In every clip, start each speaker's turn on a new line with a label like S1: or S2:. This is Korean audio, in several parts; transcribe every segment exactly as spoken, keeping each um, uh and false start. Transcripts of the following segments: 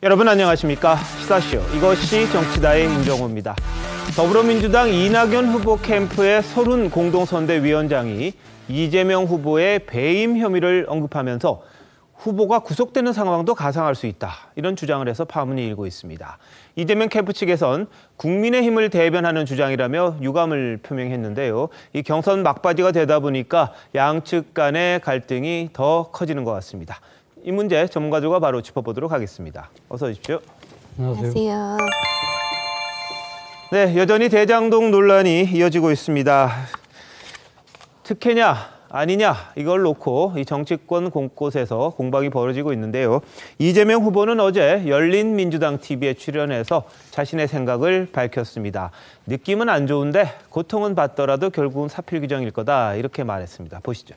S1: 여러분 안녕하십니까? 시사쇼 이것이 정치다의 임정호입니다. 더불어민주당 이낙연 후보 캠프의 서른 공동선대위원장이 이재명 후보의 배임 혐의를 언급하면서 후보가 구속되는 상황도 가상할 수 있다. 이런 주장을 해서 파문이 일고 있습니다. 이재명 캠프 측에선 국민의힘을 대변하는 주장이라며 유감을 표명했는데요. 이 경선 막바지가 되다 보니까 양측 간의 갈등이 더 커지는 것 같습니다. 이 문제 전문가들과 바로 짚어보도록 하겠습니다. 어서 오십시오.
S2: 안녕하세요.
S1: 네, 여전히 대장동 논란이 이어지고 있습니다. 특혜냐 아니냐 이걸 놓고 이 정치권 곳곳에서 공방이 벌어지고 있는데요. 이재명 후보는 어제 열린민주당 티비에 출연해서 자신의 생각을 밝혔습니다. 느낌은 안 좋은데 고통은 받더라도 결국은 사필 규정일 거다 이렇게 말했습니다. 보시죠.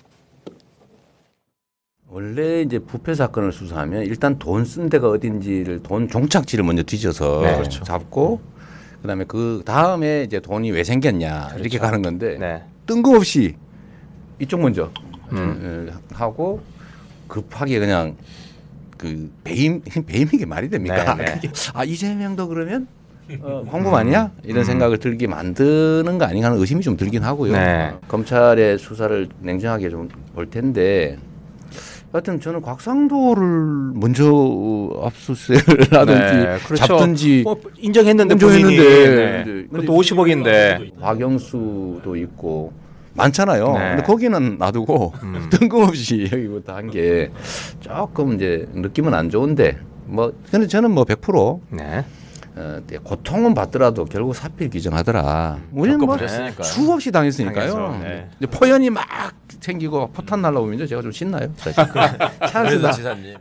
S3: 원래 이제 부패 사건을 수사하면 일단 돈 쓴 데가 어딘지를 돈 종착지를 먼저 뒤져서
S1: 네, 그렇죠.
S3: 잡고 그다음에 그 다음에 이제 돈이 왜 생겼냐 그렇죠. 이렇게 가는 건데
S1: 네.
S3: 뜬금없이 이쪽 먼저
S1: 음.
S3: 하고 급하게 그냥 그 배임 배임 이게 말이 됩니까?
S1: 네, 네.
S3: 아 이재명도 그러면 어, 황금 아니야? 이런 음. 생각을 들게 만드는 거 아닌가 하는 의심이 좀 들긴 하고요.
S1: 네.
S3: 검찰의 수사를 냉정하게 좀 볼 텐데. 하여튼 저는 곽상도를 먼저 압수수색을 하든지
S4: 네, 그렇죠.
S3: 잡든지
S4: 뭐 인정했는데
S3: 인정했는데
S4: 네. 그것도 오십억인데
S3: 박영수도 있고 많잖아요.
S4: 네.
S3: 근데 거기는 놔두고
S4: 음.
S3: 뜬금없이 여기부터 한 게 조금 이제 느낌은 안 좋은데 뭐 근데 저는 뭐 백 퍼센트
S4: 네.
S3: 어, 고통은 받더라도 결국 사필 규정하더라. 우리는 뭐 수없이 당했으니까요.
S4: 네.
S3: 이제 포연이 막 생기고 포탄 날라오면 제가 좀 신나요. 찬스다.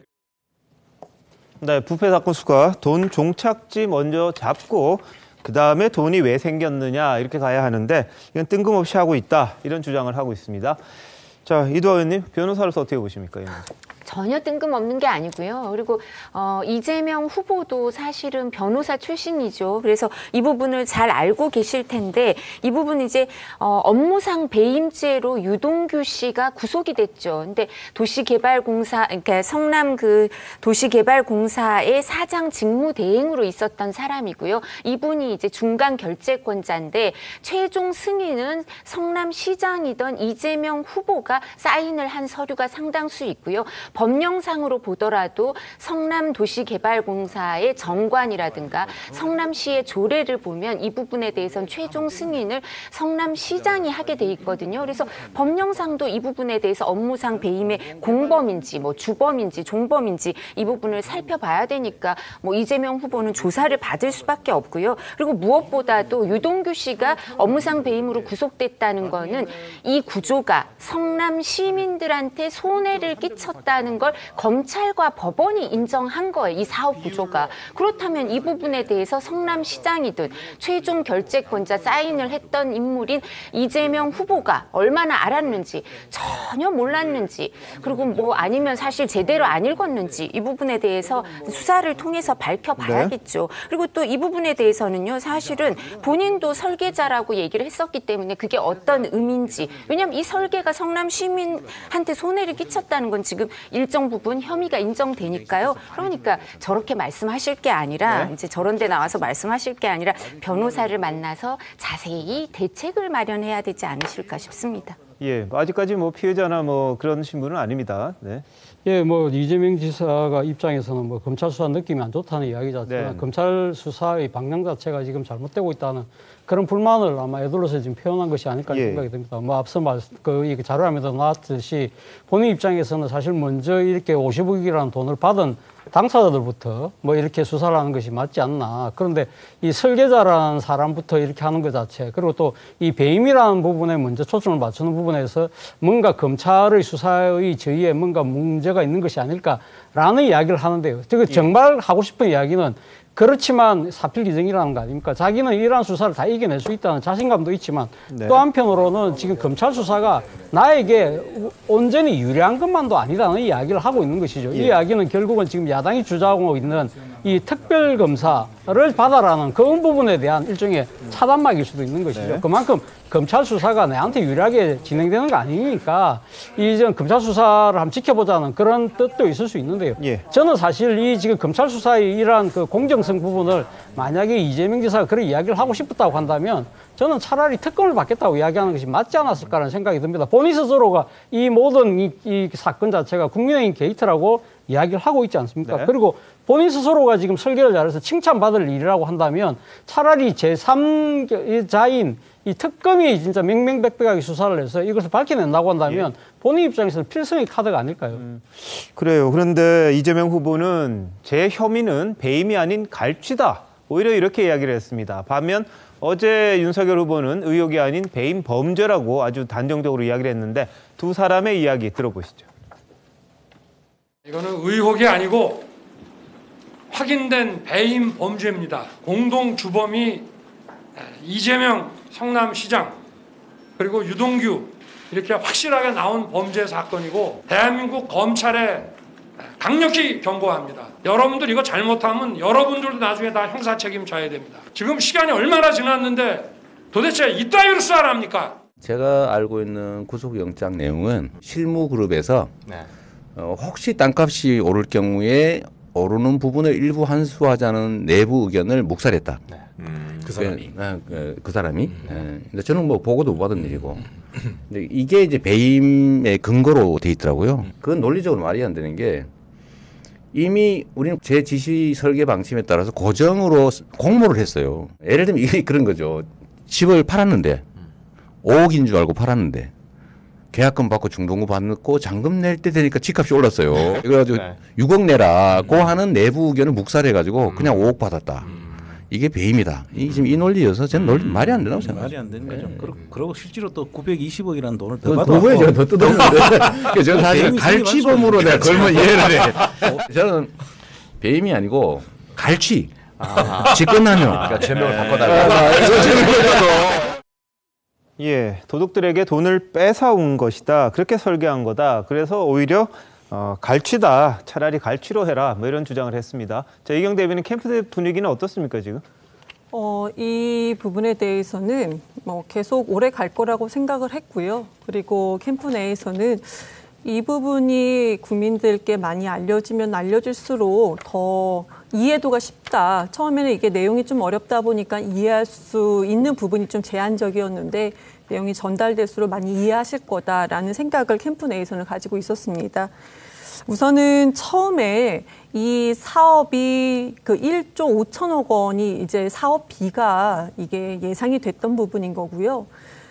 S1: 네, 부패 사건 수가 돈 종착지 먼저 잡고 그 다음에 돈이 왜 생겼느냐 이렇게 가야 하는데 이건 뜬금없이 하고 있다 이런 주장을 하고 있습니다. 자, 이두하 의원님 변호사로서 어떻게 보십니까?
S2: 전혀 뜬금없는 게 아니고요. 그리고 어, 이재명 후보도 사실은 변호사 출신이죠. 그래서 이 부분을 잘 알고 계실 텐데 이 부분 이제 어, 업무상 배임죄로 유동규 씨가 구속이 됐죠. 근데 도시개발공사, 그러니까 성남 그 도시개발공사의 사장 직무 대행으로 있었던 사람이고요. 이분이 이제 중간 결재권자인데 최종 승인은 성남시장이던 이재명 후보가 사인을 한 서류가 상당수 있고요. 법령상으로 보더라도 성남도시개발공사의 정관이라든가 성남시의 조례를 보면 이 부분에 대해서는 최종 승인을 성남시장이 하게 돼 있거든요. 그래서 법령상도 이 부분에 대해서 업무상 배임의 공범인지 뭐 주범인지 종범인지 이 부분을 살펴봐야 되니까 뭐 이재명 후보는 조사를 받을 수밖에 없고요. 그리고 무엇보다도 유동규 씨가 업무상 배임으로 구속됐다는 거는 이 구조가 성남 시민들한테 손해를 끼쳤다는 걸 검찰과 법원이 인정한 거예요. 이 사업 구조가. 그렇다면 이 부분에 대해서 성남시장이든 최종 결재권자 사인을 했던 인물인 이재명 후보가 얼마나 알았는지 전혀 몰랐는지 그리고 뭐 아니면 사실 제대로 안 읽었는지 이 부분에 대해서 수사를 통해서 밝혀봐야겠죠. 네. 그리고 또 이 부분에 대해서는요. 사실은 본인도 설계자라고 얘기를 했었기 때문에 그게 어떤 의미인지 왜냐하면 이 설계가 성남 시민한테 손해를 끼쳤다는 건 지금 일정 부분 혐의가 인정되니까요. 그러니까 저렇게 말씀하실 게 아니라 네. 이제 저런 데 나와서 말씀하실 게 아니라 변호사를 만나서 자세히 대책을 마련해야 되지 않으실까 싶습니다.
S1: 예, 아직까지 뭐 피해자나 뭐 그런 신분은 아닙니다. 네.
S5: 예, 뭐 이재명 지사가 입장에서는 뭐 검찰 수사 느낌이 안 좋다는 이야기 자체가 네. 검찰 수사의 방향 자체가 지금 잘못되고 있다는 그런 불만을 아마 애들로서 지금 표현한 것이 아닐까
S1: 예.
S5: 생각이 듭니다. 뭐 앞서 말, 그 자료화면에도 나왔듯이 본인 입장에서는 사실 먼저 이렇게 오십억이라는 돈을 받은 당사자들부터 뭐 이렇게 수사를 하는 것이 맞지 않나. 그런데 이 설계자라는 사람부터 이렇게 하는 것 자체, 그리고 또 이 배임이라는 부분에 먼저 초점을 맞추는 부분에서 뭔가 검찰의 수사의 저희에 뭔가 문제가 있는 것이 아닐까라는 이야기를 하는데요. 그 정말 하고 싶은 이야기는 그렇지만 사필 규정이라는 거 아닙니까? 자기는 이러한 수사를 다 이겨낼 수 있다는 자신감도 있지만 네. 또 한편으로는 지금 검찰 수사가 나에게 온전히 유리한 것만도 아니라는 이야기를 하고 있는 것이죠. 예. 이 이야기는 결국은 지금 야당이 주장하고 있는 이 특별검사를 받아라는 그런 부분에 대한 일종의 차단막일 수도 있는 것이죠.
S1: 네.
S5: 그만큼 검찰 수사가 내한테 유리하게 진행되는 거 아니니까 이전 검찰 수사를 한번 지켜보자는 그런 뜻도 있을 수 있는데요.
S1: 예.
S5: 저는 사실 이 지금 검찰 수사의 이러한 그 공정성 부분을 만약에 이재명 지사가 그런 이야기를 하고 싶었다고 한다면 저는 차라리 특검을 받겠다고 이야기하는 것이 맞지 않았을까라는 생각이 듭니다. 본인 스스로가 이 모든 이, 이 사건 자체가 국민의힘 게이트라고 이야기를 하고 있지 않습니까?
S1: 네.
S5: 그리고 본인 스스로가 지금 설계를 잘해서 칭찬받을 일이라고 한다면 차라리 제삼자인 이 특검이 진짜 명명백백하게 수사를 해서 이것을 밝혀낸다고 한다면 본인 입장에서는 필승의 카드가 아닐까요?
S1: 음, 그래요. 그런데 이재명 후보는 제 혐의는 배임이 아닌 갈취다. 오히려 이렇게 이야기를 했습니다. 반면 어제 윤석열 후보는 의혹이 아닌 배임 범죄라고 아주 단정적으로 이야기를 했는데 두 사람의 이야기 들어보시죠.
S6: 이거는 의혹이 아니고 확인된 배임 범죄입니다. 공동 주범이 이재명 성남시장 그리고 유동규 이렇게 확실하게 나온 범죄 사건이고 대한민국 검찰에 강력히 경고합니다. 여러분들 이거 잘못하면 여러분들도 나중에 다 형사 책임 져야 됩니다. 지금 시간이 얼마나 지났는데 도대체 이따위로 수사합니까?
S3: 제가 알고 있는 구속영장 내용은 실무그룹에서
S4: 네.
S3: 어, 혹시 땅값이 오를 경우에 오르는 부분을 일부 환수하자는 내부 의견을 묵살했다.
S4: 네. 음, 그 사람이.
S3: 그, 아, 그, 그 사람이. 음. 예. 근데 저는 뭐 보고도 못 받은 일이고. 근데 이게 이제 배임의 근거로 돼 있더라고요. 그건 논리적으로 말이 안 되는 게 이미 우리는 제 지시 설계 방침에 따라서 고정으로 공모를 했어요. 예를 들면 이게 그런 거죠. 집을 팔았는데 오억인 줄 알고 팔았는데 계약금 받고 중도금 받고 잔금 낼 때 되니까 집값이 올랐어요. 그래가지고
S4: 네.
S3: 육억 내라고 하는 내부 의견을 묵살해가지고 그냥 오억 받았다. 이게 배임이다. 이 지금 이 논리여서 저는 논리 말이 안 된다고 생각해요.
S7: 말이 안 되는 거죠. 그러, 그러고 실제로 또 구백이십억이라는 돈을 더
S3: 그
S7: 받아.
S3: 그거에 제가 더 뜯었는데 그러니까 저는 사실
S7: 배임이
S3: 갈취범으로 내가 걸면 이해를 해. 저는 배임이 아니고 갈취.
S4: 아.
S3: 집 끝나면.
S4: 그러니까 제명을 바꿔달라.
S3: 아, 이거 재밌겠어.
S1: 예, 도둑들에게 돈을 뺏어온 것이다. 그렇게 설계한 거다. 그래서 오히려 어, 갈취다. 차라리 갈취로 해라. 뭐 이런 주장을 했습니다. 자, 이경 대변인 캠프 분위기는 어떻습니까, 지금?
S8: 어, 이 부분에 대해서는 뭐 계속 오래 갈 거라고 생각을 했고요. 그리고 캠프 내에서는 이 부분이 국민들께 많이 알려지면 알려질수록 더 이해도가 쉽다. 처음에는 이게 내용이 좀 어렵다 보니까 이해할 수 있는 부분이 좀 제한적이었는데 내용이 전달될수록 많이 이해하실 거다라는 생각을 캠프 내에서는 가지고 있었습니다. 우선은 처음에 이 사업이 그 일조 오천억 원이 이제 사업비가 이게 예상이 됐던 부분인 거고요.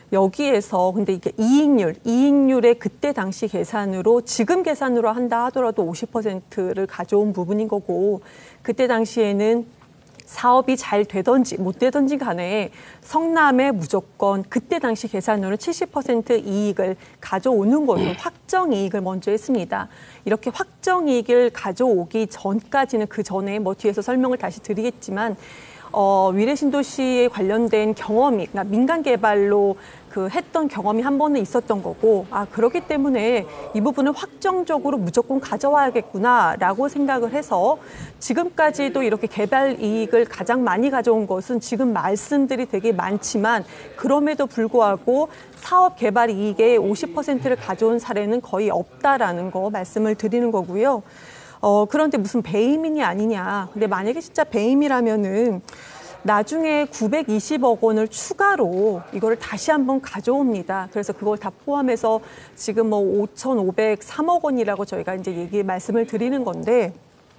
S8: 여기에서 근데 이게 이익률, 이익률의 그때 당시 계산으로 지금 계산으로 한다 하더라도 오십 퍼센트를 가져온 부분인 거고 그때 당시에는 사업이 잘 되든지 못 되든지 간에 성남에 무조건 그때 당시 계산으로 칠십 퍼센트 이익을 가져오는 것으로 확정 이익을 먼저 했습니다. 이렇게 확정 이익을 가져오기 전까지는 그 전에 뭐 뒤에서 설명을 다시 드리겠지만 어, 위례신도시에 관련된 경험이, 그러니까 민간 개발로 그 했던 경험이 한 번은 있었던 거고, 아, 그렇기 때문에 이 부분을 확정적으로 무조건 가져와야겠구나라고 생각을 해서 지금까지도 이렇게 개발 이익을 가장 많이 가져온 것은 지금 말씀들이 되게 많지만 그럼에도 불구하고 사업 개발 이익의 오십 퍼센트를 가져온 사례는 거의 없다라는 거 말씀을 드리는 거고요. 어, 그런데 무슨 배임이냐 아니냐. 근데 만약에 진짜 배임이라면은 나중에 구백이십억 원을 추가로 이거를 다시 한번 가져옵니다. 그래서 그걸 다 포함해서 지금 뭐 오천오백삼억 원이라고 저희가 이제 얘기 말씀을 드리는 건데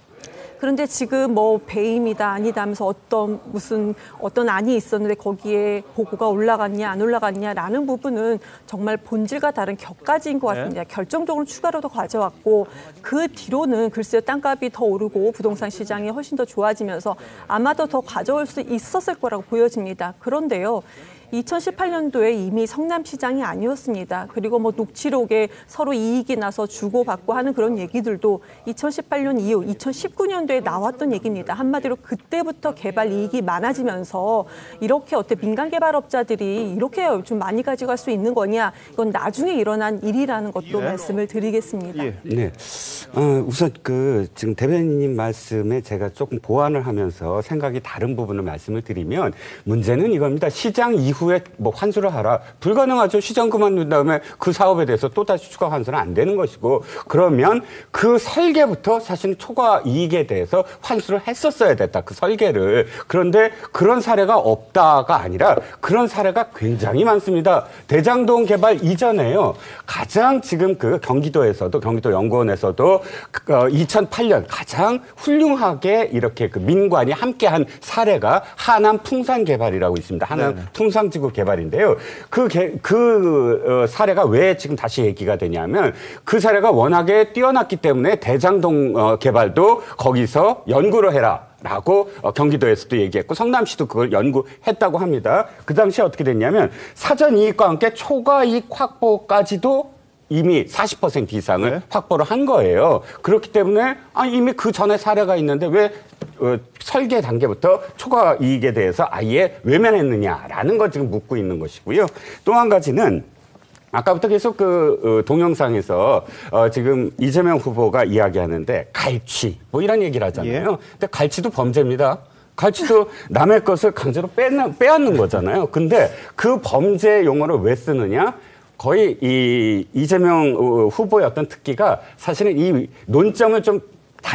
S8: 그런데 지금 뭐 배임이다 아니다 하면서 어떤 무슨 어떤 안이 있었는데 거기에 보고가 올라갔냐 안 올라갔냐라는 부분은 정말 본질과 다른 격가지인 것 같습니다. 네. 결정적으로 추가로 더 가져왔고 그 뒤로는 글쎄요 땅값이 더 오르고 부동산 시장이 훨씬 더 좋아지면서 아마도 더 가져올 수 있었을 거라고 보여집니다. 그런데요. 이천십팔 년도에 이미 성남시장이 아니었습니다. 그리고 뭐 녹취록에 서로 이익이 나서 주고받고 하는 그런 얘기들도 이천십팔 년 이후 이천십구 년도에 나왔던 얘기입니다. 한마디로 그때부터 개발 이익이 많아지면서 이렇게 어때 민간 개발업자들이 이렇게 좀 많이 가져갈 수 있는 거냐, 이건 나중에 일어난 일이라는 것도 예. 말씀을 드리겠습니다.
S9: 예. 네, 어, 우선 그 지금 대변인님 말씀에 제가 조금 보완을 하면서 생각이 다른 부분을 말씀을 드리면 문제는 이겁니다. 시장 이후에 뭐 환수를 하라, 불가능하죠. 시장 그만둔 다음에 그 사업에 대해서 또 다시 추가 환수는 안 되는 것이고, 그러면 그 설계부터 사실 초과 이익에 대해서 환수를 했었어야 됐다, 그 설계를. 그런데 그런 사례가 없다가 아니라 그런 사례가 굉장히 많습니다. 대장동 개발 이전에요, 가장 지금 그 경기도에서도, 경기도 연구원에서도 어, 이천팔 년 가장 훌륭하게 이렇게 그 민관이 함께한 사례가 하남 퉁산 개발이라고 있습니다. 하남 네네. 퉁산지구 개발인데요. 그, 개, 그 어, 사례가 왜 지금 다시 얘기가 되냐면, 그 사례가 워낙에 뛰어났기 때문에 대장동 어, 개발도 거기서 연구를 해라 라고 어, 경기도에서도 얘기했고 성남시도 그걸 연구했다고 합니다. 그 당시에 어떻게 됐냐면 사전 이익과 함께 초과 이익 확보까지도 이미 사십 퍼센트 이상을 네. 확보를 한 거예요. 그렇기 때문에 아, 이미 그 전에 사례가 있는데 왜 어, 설계 단계부터 초과 이익에 대해서 아예 외면했느냐라는 걸 지금 묻고 있는 것이고요. 또 한 가지는 아까부터 계속 그 어, 동영상에서 어, 지금 이재명 후보가 이야기하는데 갈취 뭐 이런 얘기를 하잖아요. 예. 근데 갈취도 범죄입니다. 갈취도 남의 것을 강제로 빼는, 빼앗는 거잖아요. 근데 그 범죄 용어를 왜 쓰느냐? 거의 이 이재명 후보의 어떤 특기가 사실은 이 논점을 좀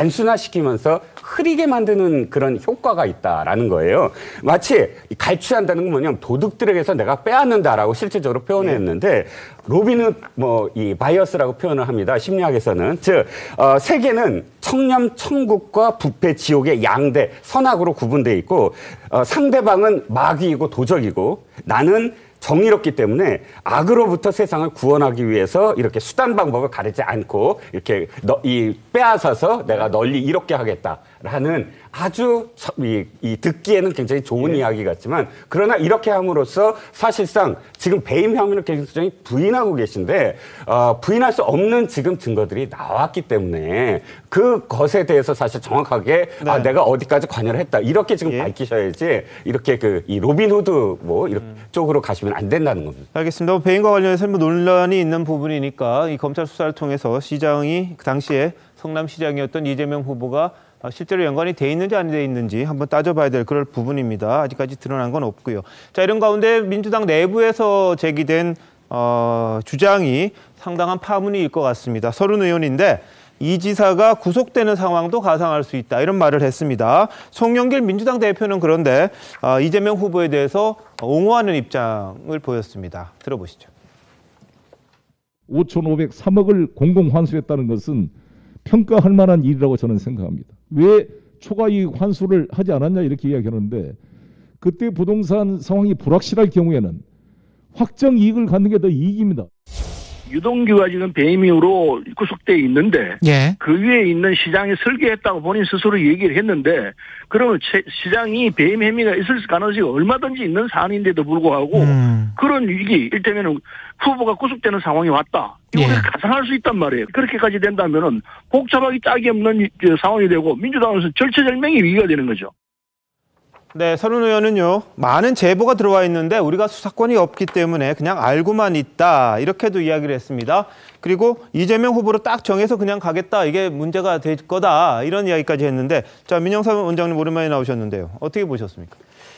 S9: 단순화시키면서 흐리게 만드는 그런 효과가 있다라는 거예요. 마치 갈취한다는 건 뭐냐면 도둑들에게서 내가 빼앗는다라고 실질적으로 표현했는데 로빈훗 뭐 이 바이어스라고 표현을 합니다. 심리학에서는. 즉 어, 세계는 청렴 천국과 부패 지옥의 양대 선악으로 구분되어 있고 어, 상대방은 마귀이고 도적이고 나는 정의롭기 때문에 악으로부터 세상을 구원하기 위해서 이렇게 수단 방법을 가리지 않고 이렇게 너, 이 빼앗아서 내가 널리 이롭게 하겠다라는 아주 이, 이 듣기에는 굉장히 좋은 예. 이야기 같지만, 그러나 이렇게 함으로써 사실상 지금 배임 혐의를 굉장히 부인하고 계신데 어, 부인할 수 없는 지금 증거들이 나왔기 때문에 그것에 대해서 사실 정확하게 네. 아, 내가 어디까지 관여를 했다 이렇게 지금 예. 밝히셔야지 이렇게 그 이 로빈후드 뭐 이런 음. 쪽으로 가시면 안 된다는 겁니다.
S1: 알겠습니다. 배임과 관련해서 뭐 논란이 있는 부분이니까 이 검찰 수사를 통해서 시장이 그 당시에 성남시장이었던 이재명 후보가 실제로 연관이 돼 있는지 안 돼 있는지 한번 따져봐야 될 그럴 부분입니다. 아직까지 드러난 건 없고요. 자, 이런 가운데 민주당 내부에서 제기된 어, 주장이 상당한 파문일 것 같습니다. 서른 의원인데 이 지사가 구속되는 상황도 가상할 수 있다, 이런 말을 했습니다. 송영길 민주당 대표는 그런데 어, 이재명 후보에 대해서 옹호하는 입장을 보였습니다. 들어보시죠.
S10: 오천오백삼억을 공공 환수했다는 것은 평가할 만한 일이라고 저는 생각합니다. 왜 초과이익 환수를 하지 않았냐 이렇게 이야기하는데, 그때 부동산 상황이 불확실할 경우에는 확정 이익을 갖는 게 더 이익입니다.
S11: 유동규가 지금 배임 이후로 구속돼 있는데 예. 그 위에 있는 시장이 설계했다고 본인 스스로 얘기를 했는데, 그러면 시장이 배임 혐의가 있을 가능성이 얼마든지 있는 사안인데도 불구하고 음. 그런 위기, 일테면 후보가 구속되는 상황이 왔다. 이거를 예. 가상할 수 있단 말이에요. 그렇게까지 된다면은 복잡하기 짝이 없는 상황이 되고 민주당에서 절체절명의 위기가 되는 거죠.
S1: 네, 서른 의원은요, 많은 제보가 들어와 있는데 우리가 수사권이 없기 때문에 그냥 알고만 있다, 이렇게도 이야기를 했습니다. 그리고 이재명 후보로 딱 정해서 그냥 가겠다, 이게 문제가 될 거다, 이런 이야기까지 했는데, 자, 민영삼 원장님 오랜만에 나오셨는데요. 어떻게 보셨습니까?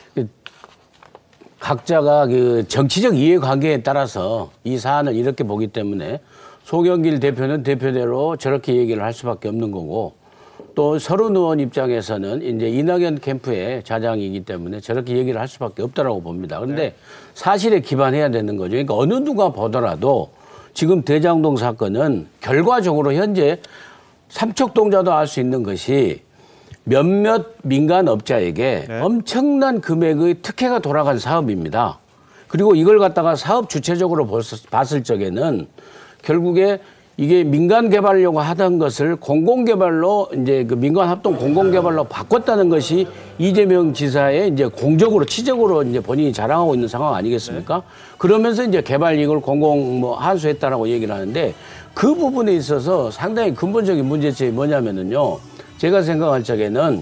S12: 각자가 그 정치적 이해관계에 따라서 이 사안을 이렇게 보기 때문에 송영길 대표는 대표대로 저렇게 얘기를 할 수밖에 없는 거고, 또 서른 의원 입장에서는 이제 이낙연 캠프의 자장이기 때문에 저렇게 얘기를 할 수밖에 없다라고 봅니다. 그런데 네. 사실에 기반해야 되는 거죠. 그러니까 어느 누가 보더라도 지금 대장동 사건은 결과적으로 현재 삼척동자도 알 수 있는 것이 몇몇 민간업자에게 네. 엄청난 금액의 특혜가 돌아간 사업입니다. 그리고 이걸 갖다가 사업 주체적으로 봤을 적에는 결국에 이게 민간 개발하려고 하던 것을 공공 개발로 이제 그 민간 합동 공공 개발로 바꿨다는 것이 이재명 지사의 이제 공적으로 치적으로 이제 본인이 자랑하고 있는 상황 아니겠습니까? 그러면서 이제 개발 이익을 공공 뭐 환수했다라고 얘기를 하는데 그 부분에 있어서 상당히 근본적인 문제점이 뭐냐면은요. 제가 생각할 적에는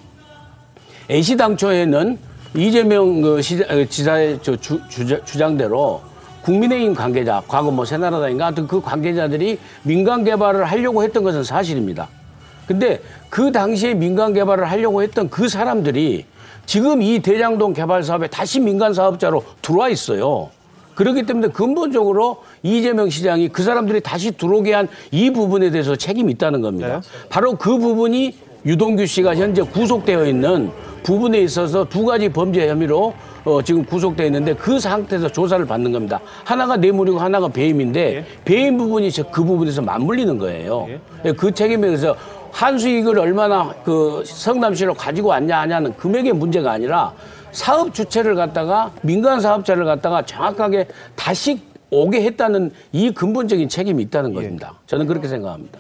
S12: 애시당초에는 이재명 그 지사의 저 주, 주, 주장대로 국민의힘 관계자, 과거 뭐 새나라당인가 하여튼 그 관계자들이 민간 개발을 하려고 했던 것은 사실입니다. 근데 그 당시에 민간 개발을 하려고 했던 그 사람들이 지금 이 대장동 개발 사업에 다시 민간 사업자로 들어와 있어요. 그렇기 때문에 근본적으로 이재명 시장이 그 사람들이 다시 들어오게 한 이 부분에 대해서 책임이 있다는 겁니다. 네. 바로 그 부분이 유동규 씨가 현재 구속되어 있는 부분에 있어서 두 가지 범죄 혐의로 어, 지금 구속되어 있는데 그 상태에서 조사를 받는 겁니다. 하나가 뇌물이고 하나가 배임인데 예. 배임 부분이 그 부분에서 맞물리는 거예요. 예. 그 책임에 대해서 한수익을 얼마나 그 성남시로 가지고 왔냐 하냐는 금액의 문제가 아니라 사업 주체를 갖다가 민간 사업자를 갖다가 정확하게 다시 오게 했다는 이 근본적인 책임이 있다는 겁니다. 저는 그렇게 생각합니다.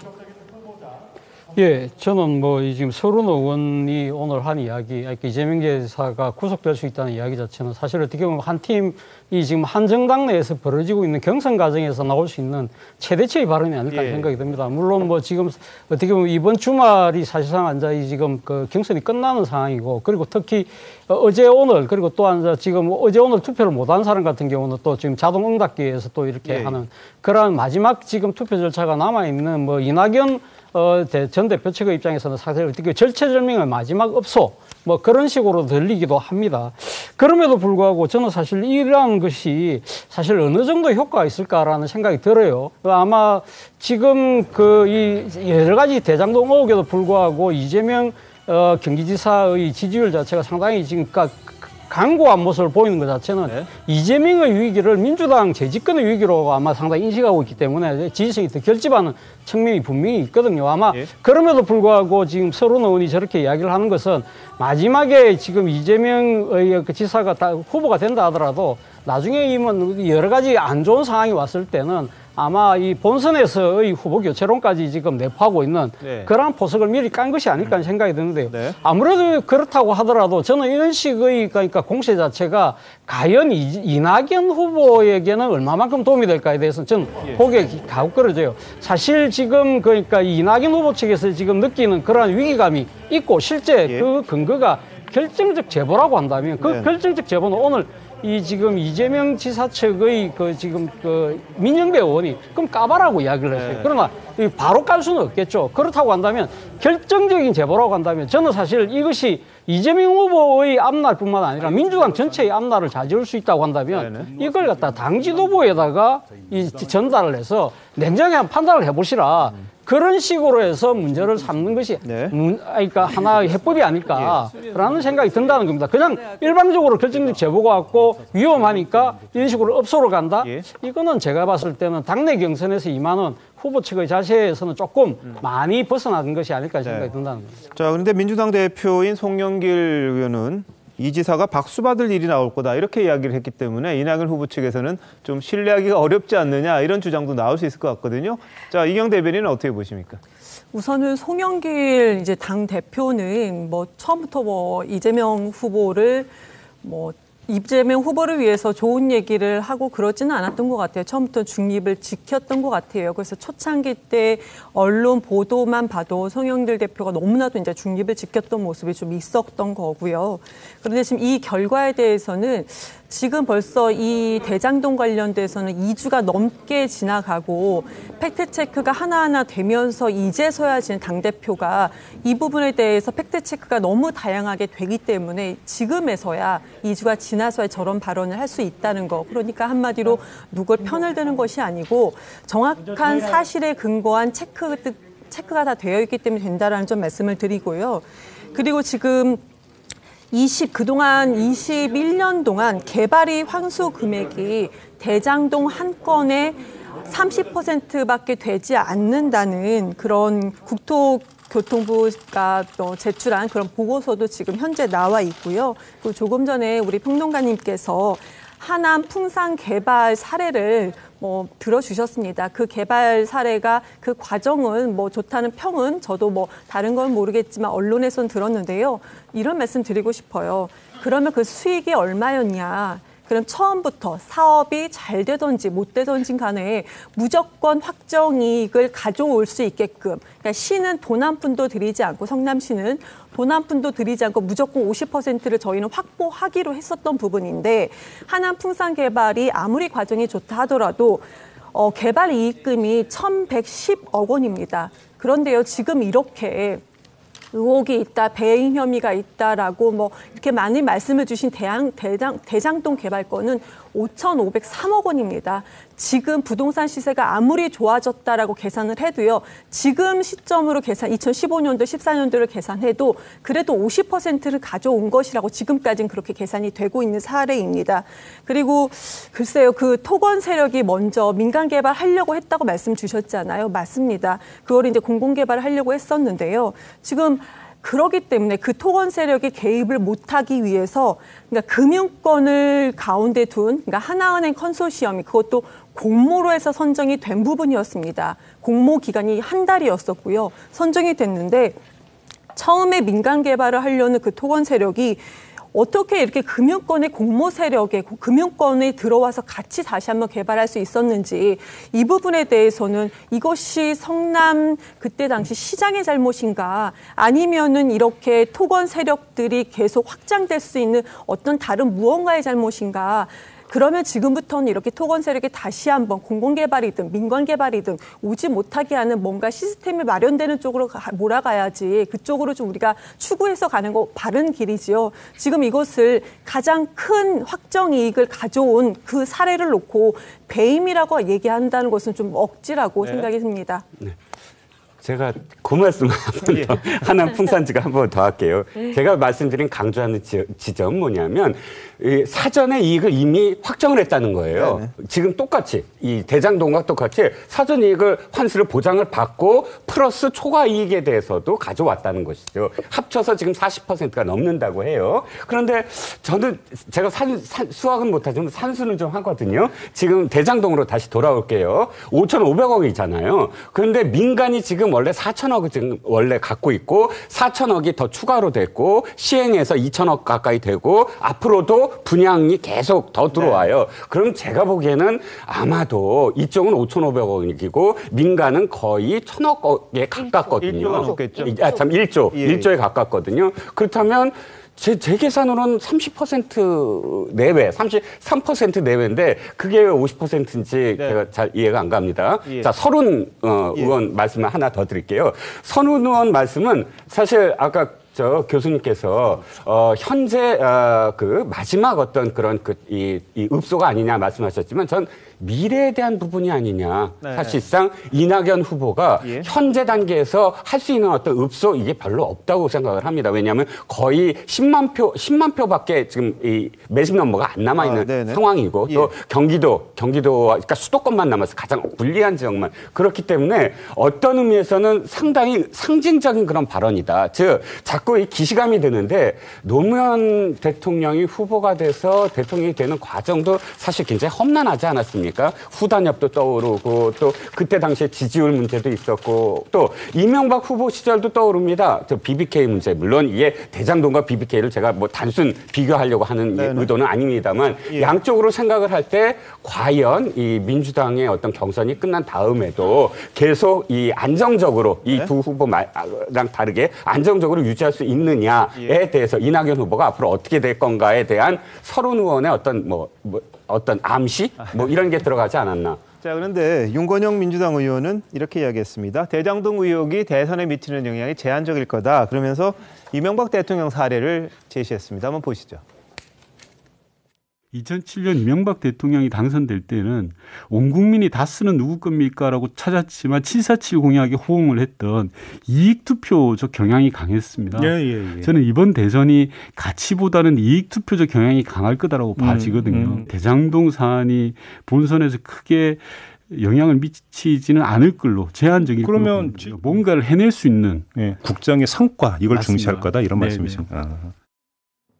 S5: 예, 저는 뭐 지금 서른 의원이 오늘 한 이야기, 이재명 지사가 구속될 수 있다는 이야기 자체는 사실 어떻게 보면 한 팀이 지금 한 정당 내에서 벌어지고 있는 경선 과정에서 나올 수 있는 최대치의 발언이 아닐까 예. 생각이 듭니다. 물론 뭐 지금 어떻게 보면 이번 주말이 사실상 앉아 지금 그 경선이 끝나는 상황이고 그리고 특히 어제 오늘 그리고 또 앉아 지금 어제 오늘 투표를 못한 사람 같은 경우는 또 지금 자동 응답기에서 또 이렇게 예. 하는 그런 마지막 지금 투표 절차가 남아 있는 뭐 이낙연 어, 전 대표 측의 입장에서는 사실 어떻게 절체절명의 마지막 업소 뭐 그런 식으로 들리기도 합니다. 그럼에도 불구하고 저는 사실 이러한 것이 사실 어느 정도 효과가 있을까라는 생각이 들어요. 아마 지금 그 이 여러 가지 대장동 의혹에도 불구하고 이재명 어, 경기지사의 지지율 자체가 상당히 지금 강고한 모습을 보이는 것 자체는 네. 이재명의 위기를 민주당 재집권의 위기로 아마 상당히 인식하고 있기 때문에 지지층이 더 결집하는 측면이 분명히 있거든요. 아마 예. 그럼에도 불구하고 지금 서른 의원이 저렇게 이야기를 하는 것은 마지막에 지금 이재명의 그 지사가 다 후보가 된다 하더라도 나중에 이면 여러 가지 안 좋은 상황이 왔을 때는 아마 이 본선에서의 후보 교체론까지 지금 내포하고 있는 네. 그러한 포석을 미리 깐 것이 아닐까 하는 생각이 드는데요. 네. 아무래도 그렇다고 하더라도 저는 이런 식의 그러니까 공세 자체가 과연 이, 이낙연 후보에게는 얼마만큼 도움이 될까에 대해서는 저는 예. 보기에 가혹거려져요. 사실 지금 그러니까 이낙연 후보 측에서 지금 느끼는 그러한 위기감이 있고 실제 예. 그 근거가 결정적 제보라고 한다면 그 네. 결정적 제보는 오늘 이 지금 이재명 지사 측의 그 지금 그 민영배 의원이 그럼 까봐라고 이야기를 했어요. 네. 그러나 바로 깔 수는 없겠죠. 그렇다고 한다면 결정적인 제보라고 한다면 저는 사실 이것이 이재명 후보의 앞날뿐만 아니라 민주당 전체의 앞날을 좌지울 수 있다고 한다면 네네. 이걸 갖다 당 지도부에다가 이 전달을 해서 냉정하게 한번 판단을 해보시라. 그런 식으로 해서 문제를 삼는 것이 네. 문, 그러니까 하나의 해법이 아닐까라는 생각이 든다는 겁니다. 그냥 일방적으로 결정적 제보가 왔고 위험하니까 이런 식으로 업소로 간다? 예. 이거는 제가 봤을 때는 당내 경선에서 임하는 후보 측의 자세에서는 조금 음. 많이 벗어나는 것이 아닐까 생각이 네. 든다는 겁니다.
S1: 자, 그런데 민주당 대표인 송영길 의원은 이 지사가 박수받을 일이 나올 거다 이렇게 이야기를 했기 때문에 이낙연 후보 측에서는 좀 신뢰하기가 어렵지 않느냐 이런 주장도 나올 수 있을 것 같거든요. 자, 이경 대변인은 어떻게 보십니까?
S8: 우선은 송영길 이제 당 대표는 뭐 처음부터 뭐 이재명 후보를 뭐 이재명 후보를 위해서 좋은 얘기를 하고 그러지는 않았던 것 같아요. 처음부터 중립을 지켰던 것 같아요. 그래서 초창기 때 언론 보도만 봐도 송영길 대표가 너무나도 이제 중립을 지켰던 모습이 좀 있었던 거고요. 그런데 지금 이 결과에 대해서는 지금 벌써 이 대장동 관련돼서는 이 주가 넘게 지나가고 팩트체크가 하나하나 되면서 이제서야 지금 당대표가 이 부분에 대해서 팩트체크가 너무 다양하게 되기 때문에 지금에서야 이 주가 지나서야 저런 발언을 할 수 있다는 거. 그러니까 한마디로 누굴 편을 드는 것이 아니고 정확한 사실에 근거한 체크, 체크가 다 되어 있기 때문에 된다라는 점 말씀을 드리고요. 그리고 지금 이십 그동안 이십일 년 동안 개발이 환수 금액이 대장동 한 건에 삼십 퍼센트밖에 되지 않는다는 그런 국토교통부가 제출한 그런 보고서도 지금 현재 나와 있고요. 그리고 조금 전에 우리 평론가님께서 하남 풍산 개발 사례를 뭐 들어주셨습니다. 그 개발 사례가 그 과정은 뭐 좋다는 평은 저도 뭐 다른 건 모르겠지만 언론에선 들었는데요. 이런 말씀 드리고 싶어요. 그러면 그 수익이 얼마였냐? 그럼 처음부터 사업이 잘 되든지 못 되든지 간에 무조건 확정이익을 가져올 수 있게끔, 그러니까 시는 돈 한 푼도 들이지 않고, 성남시는 돈 한 푼도 들이지 않고 무조건 오십 퍼센트를 저희는 확보하기로 했었던 부분인데, 하남 풍산개발이 아무리 과정이 좋다 하더라도 어, 개발 이익금이 천백십억 원입니다. 그런데요, 지금 이렇게 의혹이 있다, 배임 혐의가 있다라고 뭐 이렇게 많이 말씀을 주신 대양, 대장, 대장동 개발권은 오천오백삼억 원입니다. 지금 부동산 시세가 아무리 좋아졌다라고 계산을 해도요, 지금 시점으로 계산, 이천십오 년도, 십사 년도를 계산해도 그래도 오십 퍼센트를 가져온 것이라고 지금까지는 그렇게 계산이 되고 있는 사례입니다. 그리고 글쎄요, 그 토건 세력이 먼저 민간 개발하려고 했다고 말씀 주셨잖아요. 맞습니다. 그걸 이제 공공 개발을 하려고 했었는데요. 지금 그렇기 때문에 그 토건 세력이 개입을 못하기 위해서, 그러니까 금융권을 가운데 둔, 그러니까 하나은행 컨소시엄이 그것도 공모로 해서 선정이 된 부분이었습니다. 공모 기간이 한 달이었었고요. 선정이 됐는데 처음에 민간 개발을 하려는 그 토건 세력이 어떻게 이렇게 금융권의 공모 세력에 금융권에 들어와서 같이 다시 한번 개발할 수 있었는지, 이 부분에 대해서는 이것이 성남 그때 당시 시장의 잘못인가, 아니면은 이렇게 토건 세력들이 계속 확장될 수 있는 어떤 다른 무언가의 잘못인가. 그러면 지금부터는 이렇게 토건 세력이 다시 한번 공공개발이든 민간개발이든 오지 못하게 하는 뭔가 시스템이 마련되는 쪽으로 가, 몰아가야지, 그쪽으로 좀 우리가 추구해서 가는 거 바른 길이지요. 지금 이것을 가장 큰 확정이익을 가져온 그 사례를 놓고 배임이라고 얘기한다는 것은 좀 억지라고 네. 생각이 듭니다. 네.
S9: 제가 그 말씀 한번 더, 하남 풍산지가 한 번 더 할게요. 제가 말씀드린 강조하는 지, 지점은 뭐냐면, 이 사전에 이익을 이미 확정을 했다는 거예요. 네네. 지금 똑같이 이 대장동과 똑같이 사전 이익을 환수를 보장을 받고 플러스 초과 이익에 대해서도 가져왔다는 것이죠. 합쳐서 지금 사십 퍼센트가 넘는다고 해요. 그런데 저는 제가 산, 산, 수학은 못하지만 산수는 좀 하거든요. 지금 대장동으로 다시 돌아올게요. 오천오백억이잖아요. 그런데 민간이 지금 원래 사천억을 지금 원래 갖고 있고 사천억이 더 추가로 됐고 시행해서 이천억 가까이 되고 앞으로도 분양이 계속 더 들어와요. 네. 그럼 제가 보기에는 아마도 이쪽은 오천오백억이고 민간은 거의 천억에 가깝거든요.
S1: 일조가 넘겠죠.
S9: 아, 참 일조,
S1: 예.
S9: 일조에 가깝거든요. 그렇다면 제, 제 계산으로는 삼십 퍼센트 내외, 삼십삼 퍼센트 내외인데 그게 왜 오십 퍼센트인지 네. 제가 잘 이해가 안 갑니다. 예. 자, 설훈 어,
S1: 예.
S9: 의원 말씀을 하나 더 드릴게요. 설훈 의원 말씀은 사실 아까 저 교수님께서 어, 현재 어, 그 마지막 어떤 그런 그 이 이 읍소가 아니냐 말씀하셨지만 전 미래에 대한 부분이 아니냐. 네. 사실상 이낙연 후보가 예. 현재 단계에서 할 수 있는 어떤 읍소 이게 별로 없다고 생각을 합니다. 왜냐하면 거의 십만 표, 십만 표밖에 지금 이 매집 넘버가 안 남아 있는 아, 상황이고 예. 또 경기도, 경기도 그러니까 수도권만 남아서 가장 불리한 지역만 그렇기 때문에 어떤 의미에서는 상당히 상징적인 그런 발언이다. 즉 자꾸 이 기시감이 드는데 노무현 대통령이 후보가 돼서 대통령이 되는 과정도 사실 굉장히 험난하지 않았습니까? 후단협도 떠오르고 또 그때 당시에 지지율 문제도 있었고 또 이명박 후보 시절도 떠오릅니다. 저 비비케이 문제 물론 이게 대장동과 비비케이를 제가 뭐 단순 비교하려고 하는 네네. 의도는 아닙니다만 예. 양쪽으로 생각을 할 때 과연 이 민주당의 어떤 경선이 끝난 다음에도 계속 이 안정적으로 이 두 네? 후보랑 다르게 안정적으로 유지할 수 있느냐에 예. 대해서 이낙연 후보가 앞으로 어떻게 될 건가에 대한 설훈 의원의 어떤 뭐, 뭐 어떤 암시 뭐 이런 게 들어가지 않았나.
S1: 자, 그런데 윤건영 민주당 의원은 이렇게 이야기했습니다. 대장동 의혹이 대선에 미치는 영향이 제한적일 거다. 그러면서 이명박 대통령 사례를 제시했습니다. 한번 보시죠.
S13: 이천칠 년 이명박 대통령이 당선될 때는 온 국민이 다스는 누구 겁니까라고 찾았지만 칠사칠 공약에 호응을 했던 이익투표적 경향이 강했습니다. 예, 예, 예. 저는 이번 대선이 가치보다는 이익투표적 경향이 강할 거다라고 음, 봐지거든요. 음. 대장동 사안이 본선에서 크게 영향을 미치지는 않을 걸로 제한적인
S14: 그러면
S13: 뭔가를 해낼 수 있는
S14: 네, 국정의 성과 이걸
S13: 맞습니다.
S14: 중시할 거다 이런 말씀이십니다. 아.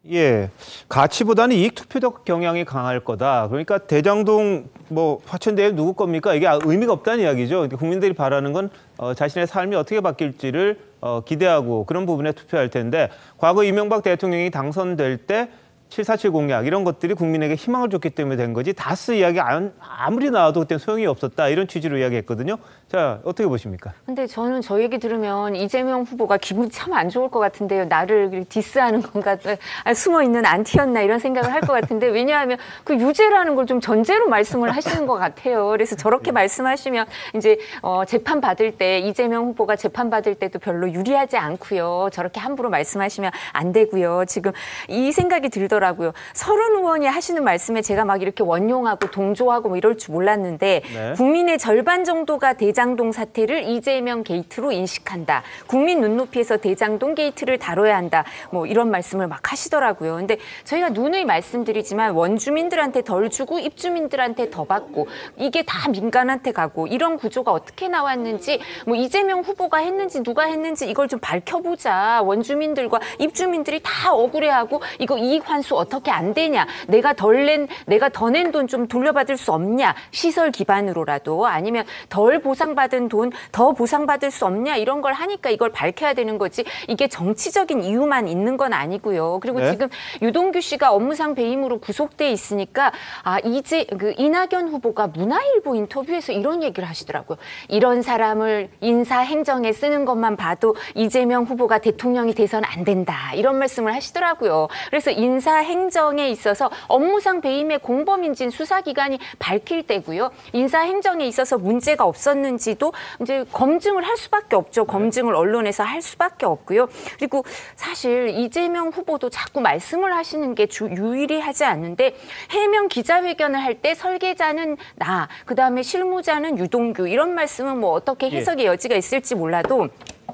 S1: 예, 가치보다는 이익 투표적 경향이 강할 거다. 그러니까 대장동 뭐 화천대유 누구 겁니까? 이게 의미가 없다는 이야기죠. 국민들이 바라는 건 어, 자신의 삶이 어떻게 바뀔지를 어, 기대하고 그런 부분에 투표할 텐데 과거 이명박 대통령이 당선될 때 칠사칠 공약 이런 것들이 국민에게 희망을 줬기 때문에 된 거지 다스 이야기 아무리 나와도 그때 소용이 없었다 이런 취지로 이야기했거든요. 자, 어떻게 보십니까?
S2: 근데 저는 저 얘기 들으면 이재명 후보가 기분이 참 안 좋을 것 같은데요. 나를 디스하는 건가, 숨어있는 안티였나 이런 생각을 할 것 같은데 왜냐하면 그 유죄라는 걸 좀 전제로 말씀을 하시는 것 같아요. 그래서 저렇게 말씀하시면 이제 어, 재판 받을 때 이재명 후보가 재판 받을 때도 별로 유리하지 않고요. 저렇게 함부로 말씀하시면 안 되고요. 지금 이 생각이 들더라고요. 서른 의원이 하시는 말씀에 제가 막 이렇게 원용하고 동조하고 뭐 이럴 줄 몰랐는데 네. 국민의 절반 정도가 대장동 사태를 이재명 게이트로 인식한다. 국민 눈높이에서 대장동 게이트를 다뤄야 한다. 뭐 이런 말씀을 막 하시더라고요. 근데 저희가 누누이 말씀드리지만 원주민들한테 덜 주고 입주민들한테 더 받고 이게 다 민간한테 가고 이런 구조가 어떻게 나왔는지 뭐 이재명 후보가 했는지 누가 했는지 이걸 좀 밝혀보자. 원주민들과 입주민들이 다 억울해하고 이거 이익 환수 어떻게 안 되냐. 내가 덜 낸, 내가 더 낸 돈 좀 돌려받을 수 없냐. 시설 기반으로라도 아니면 덜 보상받은 돈 더 보상받을 수 없냐. 이런 걸 하니까 이걸 밝혀야 되는 거지. 이게 정치적인 이유만 있는 건 아니고요. 그리고 네? 지금 유동규 씨가 업무상 배임으로 구속돼 있으니까 아 이제 그 이낙연 후보가 문화일보 인터뷰에서 이런 얘기를 하시더라고요. 이런 사람을 인사 행정에 쓰는 것만 봐도 이재명 후보가 대통령이 돼서는 안 된다. 이런 말씀을 하시더라고요. 그래서 인사 행정에 있어서 업무상 배임의 공범인지는 수사기관이 밝힐 때고요. 인사 행정에 있어서 문제가 없었는지도 이제 검증을 할 수밖에 없죠. 검증을 언론에서 할 수밖에 없고요. 그리고 사실 이재명 후보도 자꾸 말씀을 하시는 게 주, 유일히 하지 않는데 해명 기자회견을 할 때 설계자는 나, 그다음에 실무자는 유동규 이런 말씀은 뭐 어떻게 해석의 여지가 있을지 몰라도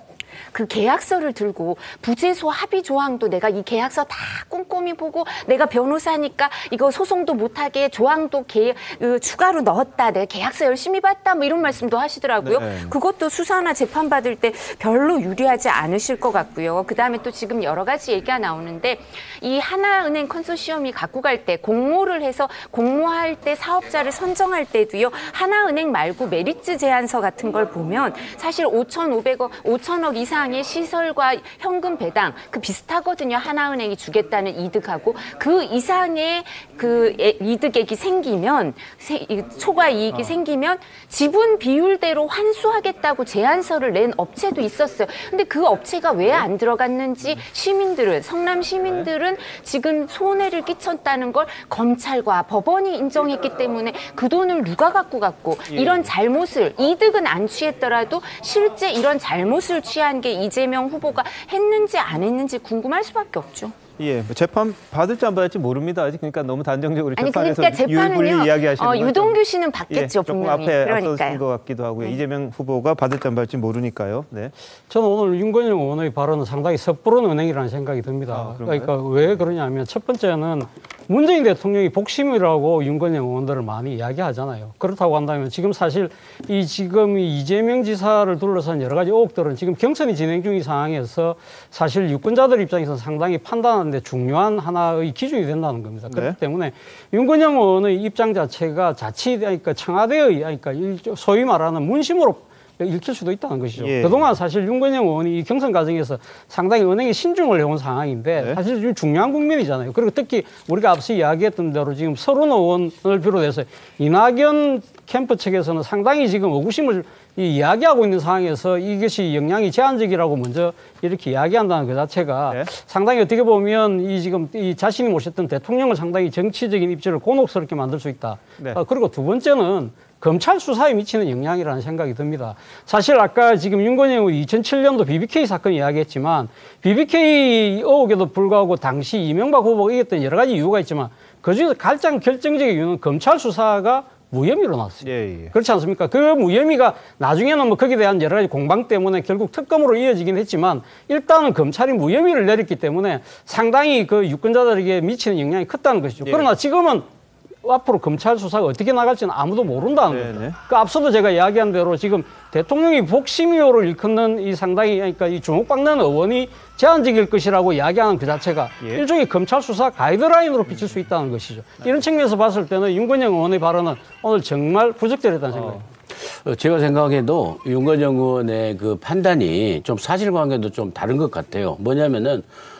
S2: 그 계약서를 들고 부재소 합의 조항도 내가 이 계약서 다 꼼꼼히 보고 내가 변호사니까 이거 소송도 못하게 조항도 개, 그, 추가로 넣었다. 내가 계약서 열심히 봤다. 뭐 이런 말씀도 하시더라고요. 네. 그것도 수사나 재판받을 때 별로 유리하지 않으실 것 같고요. 그다음에 또 지금 여러 가지 얘기가 나오는데 이 하나은행 컨소시엄이 갖고 갈 때 공모를 해서 공모할 때 사업자를 선정할 때도요. 하나은행 말고 메리츠 제안서 같은 걸 보면 사실 오천오백억, 오천억 이상 의 시설과 현금 배당 그 비슷하거든요. 하나은행이 주겠다는 이득하고 그 이상의 그 이득액이 생기면 초과 이익이 어. 생기면 지분 비율대로 환수하겠다고 제안서를 낸 업체도 있었어요. 근데 그 업체가 왜 안 들어갔는지 시민들은 성남 시민들은 지금 손해를 끼쳤다는 걸 검찰과 법원이 인정했기 때문에 그 돈을 누가 갖고 갔고 이런 잘못을 이득은 안 취했더라도 실제 이런 잘못을 취한 게 이재명 후보가 했는지 안 했는지 궁금할 수밖에 없죠.
S1: 예, 재판 받을지 안 받을지 모릅니다. 아직 그러니까 너무 단정적으로
S2: 아니,
S1: 재판에서
S2: 그러니까 재판은요,
S1: 이야기하시는
S2: 어, 유동규 씨는 받겠죠.
S1: 예, 조금
S2: 분명히.
S1: 앞에
S2: 그러니까요.
S1: 앞서신 것 같기도 하고요. 네. 이재명 후보가 받을지 안 받을지 모르니까요. 네.
S5: 저는 오늘 윤건영 의원의 발언은 상당히 섣부른 은행이라는 생각이 듭니다. 아, 그러니까 왜 그러냐면 첫 번째는 문재인 대통령이 복심이라고 윤건영 의원들을 많이 이야기하잖아요. 그렇다고 한다면 지금 사실 이 지금 이재명 지사를 둘러싼 여러 가지 의혹들은 지금 경선이 진행 중인 상황에서 사실 유권자들 입장에서는 상당히 판단하는데 중요한 하나의 기준이 된다는 겁니다. 그렇기 네. 때문에 윤건영 의원의 입장 자체가 자칫 그러니까 청와대의 그러니까 소위 말하는 문심으로 읽힐 수도 있다는 것이죠. 예. 그동안 사실 윤건영 의원이 이 경선 과정에서 상당히 은행에 신중을 해온 상황인데 네. 사실 좀 중요한 국면이잖아요. 그리고 특히 우리가 앞서 이야기했던 대로 지금 서른 의원을 비롯해서 이낙연 캠프 측에서는 상당히 지금 의구심을 이 이야기하고 있는 상황에서 이것이 영향이 제한적이라고 먼저 이렇게 이야기한다는 것 자체가 네. 상당히 어떻게 보면 이 지금 이 자신이 모셨던 대통령을 상당히 정치적인 입지를 곤혹스럽게 만들 수 있다. 네. 아, 그리고 두 번째는 검찰 수사에 미치는 영향이라는 생각이 듭니다. 사실 아까 지금 윤건영 의원이 이천칠 년도 비비케이 사건 이야기했지만 비비케이 의혹에도 불구하고 당시 이명박 후보가 이겼던 여러 가지 이유가 있지만 그중에서 가장 결정적인 이유는 검찰 수사가 무혐의로 났어요. 예, 예. 그렇지 않습니까? 그 무혐의가 나중에는 뭐 거기에 대한 여러 가지 공방 때문에 결국 특검으로 이어지긴 했지만 일단은 검찰이 무혐의를 내렸기 때문에 상당히 그 유권자들에게 미치는 영향이 컸다는 것이죠. 예. 그러나 지금은 앞으로 검찰 수사가 어떻게 나갈지는 아무도 모른다는 거죠. 그 앞서도 제가 이야기한 대로 지금 대통령이 복심이호를 일컫는 이 상당히 그러니까 이 주목받는 의원이 제한적일 것이라고 이야기하는 그 자체가 예. 일종의 검찰 수사 가이드라인으로 비칠 수 있다는 것이죠. 이런 측면에서 봤을 때는 윤건영 의원의 발언은 오늘 정말 부적절했다는 생각입니다.
S12: 어, 제가 생각해도 윤건영 의원의 그 판단이 좀 사실관계도 좀 다른 것 같아요. 뭐냐면은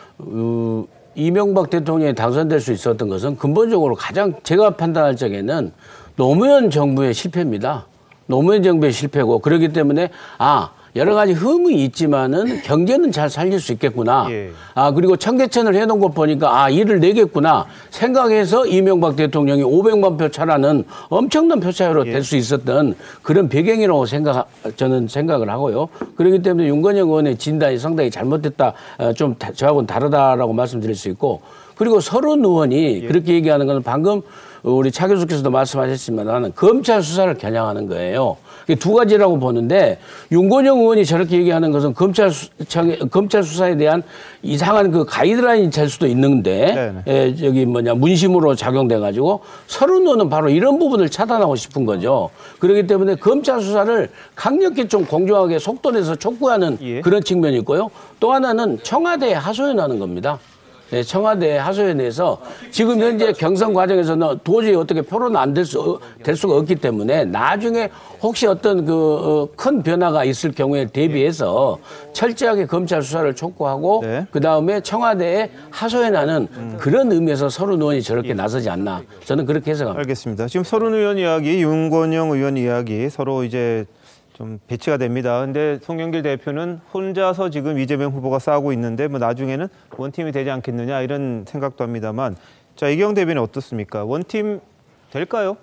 S12: 어, 이명박 대통령이 당선될 수 있었던 것은 근본적으로 가장 제가 판단할 적에는 노무현 정부의 실패입니다. 노무현 정부의 실패고 그렇기 때문에 아 여러 가지 흠이 있지만은 경제는 잘 살릴 수 있겠구나. 예. 아 그리고 청계천을 해놓은 것 보니까 아 일을 내겠구나 생각해서 이명박 대통령이 오백만 표 차라는 엄청난 표 차이로 예. 될 수 있었던 그런 배경이라고 생각 저는 생각을 하고요. 그렇기 때문에 윤건영 의원의 진단이 상당히 잘못됐다. 어, 좀 다, 저하고는 다르다라고 말씀드릴 수 있고 그리고 서른 의원이 예. 그렇게 얘기하는 것은 방금 우리 차 교수께서도 말씀하셨지만 나는 검찰 수사를 겨냥하는 거예요. 두 가지라고 보는데 윤건영 의원이 저렇게 얘기하는 것은 검찰 수, 검찰 수사에 대한 이상한 그 가이드라인이 될 수도 있는데 에, 저기 뭐냐 문심으로 작용돼 가지고 서른 의원은 바로 이런 부분을 차단하고 싶은 거죠. 그렇기 때문에 검찰 수사를 강력히 좀 공정하게 속도내서 촉구하는 예. 그런 측면이 있고요. 또 하나는 청와대에 하소연하는 겁니다. 네, 청와대 하소연에서 지금 현재 경선 과정에서는 도저히 어떻게 표로는 안 될 수, 될 수가 없기 때문에 나중에 혹시 어떤 그 큰 변화가 있을 경우에 대비해서 철저하게 검찰 수사를 촉구하고 네. 그 다음에 청와대에 하소연하는 음. 그런 의미에서 서른 의원이 저렇게 예. 나서지 않나 저는 그렇게 해석합니다.
S1: 알겠습니다. 지금 서른 의원 이야기, 윤건영 의원 이야기 서로 이제 좀 배치가 됩니다. 근데 송영길 대표는 혼자서 지금 이재명 후보가 싸우고 있는데 뭐 나중에는 원팀이 되지 않겠느냐 이런 생각도 합니다만 자 이경 대변인 어떻습니까? 원팀 될까요?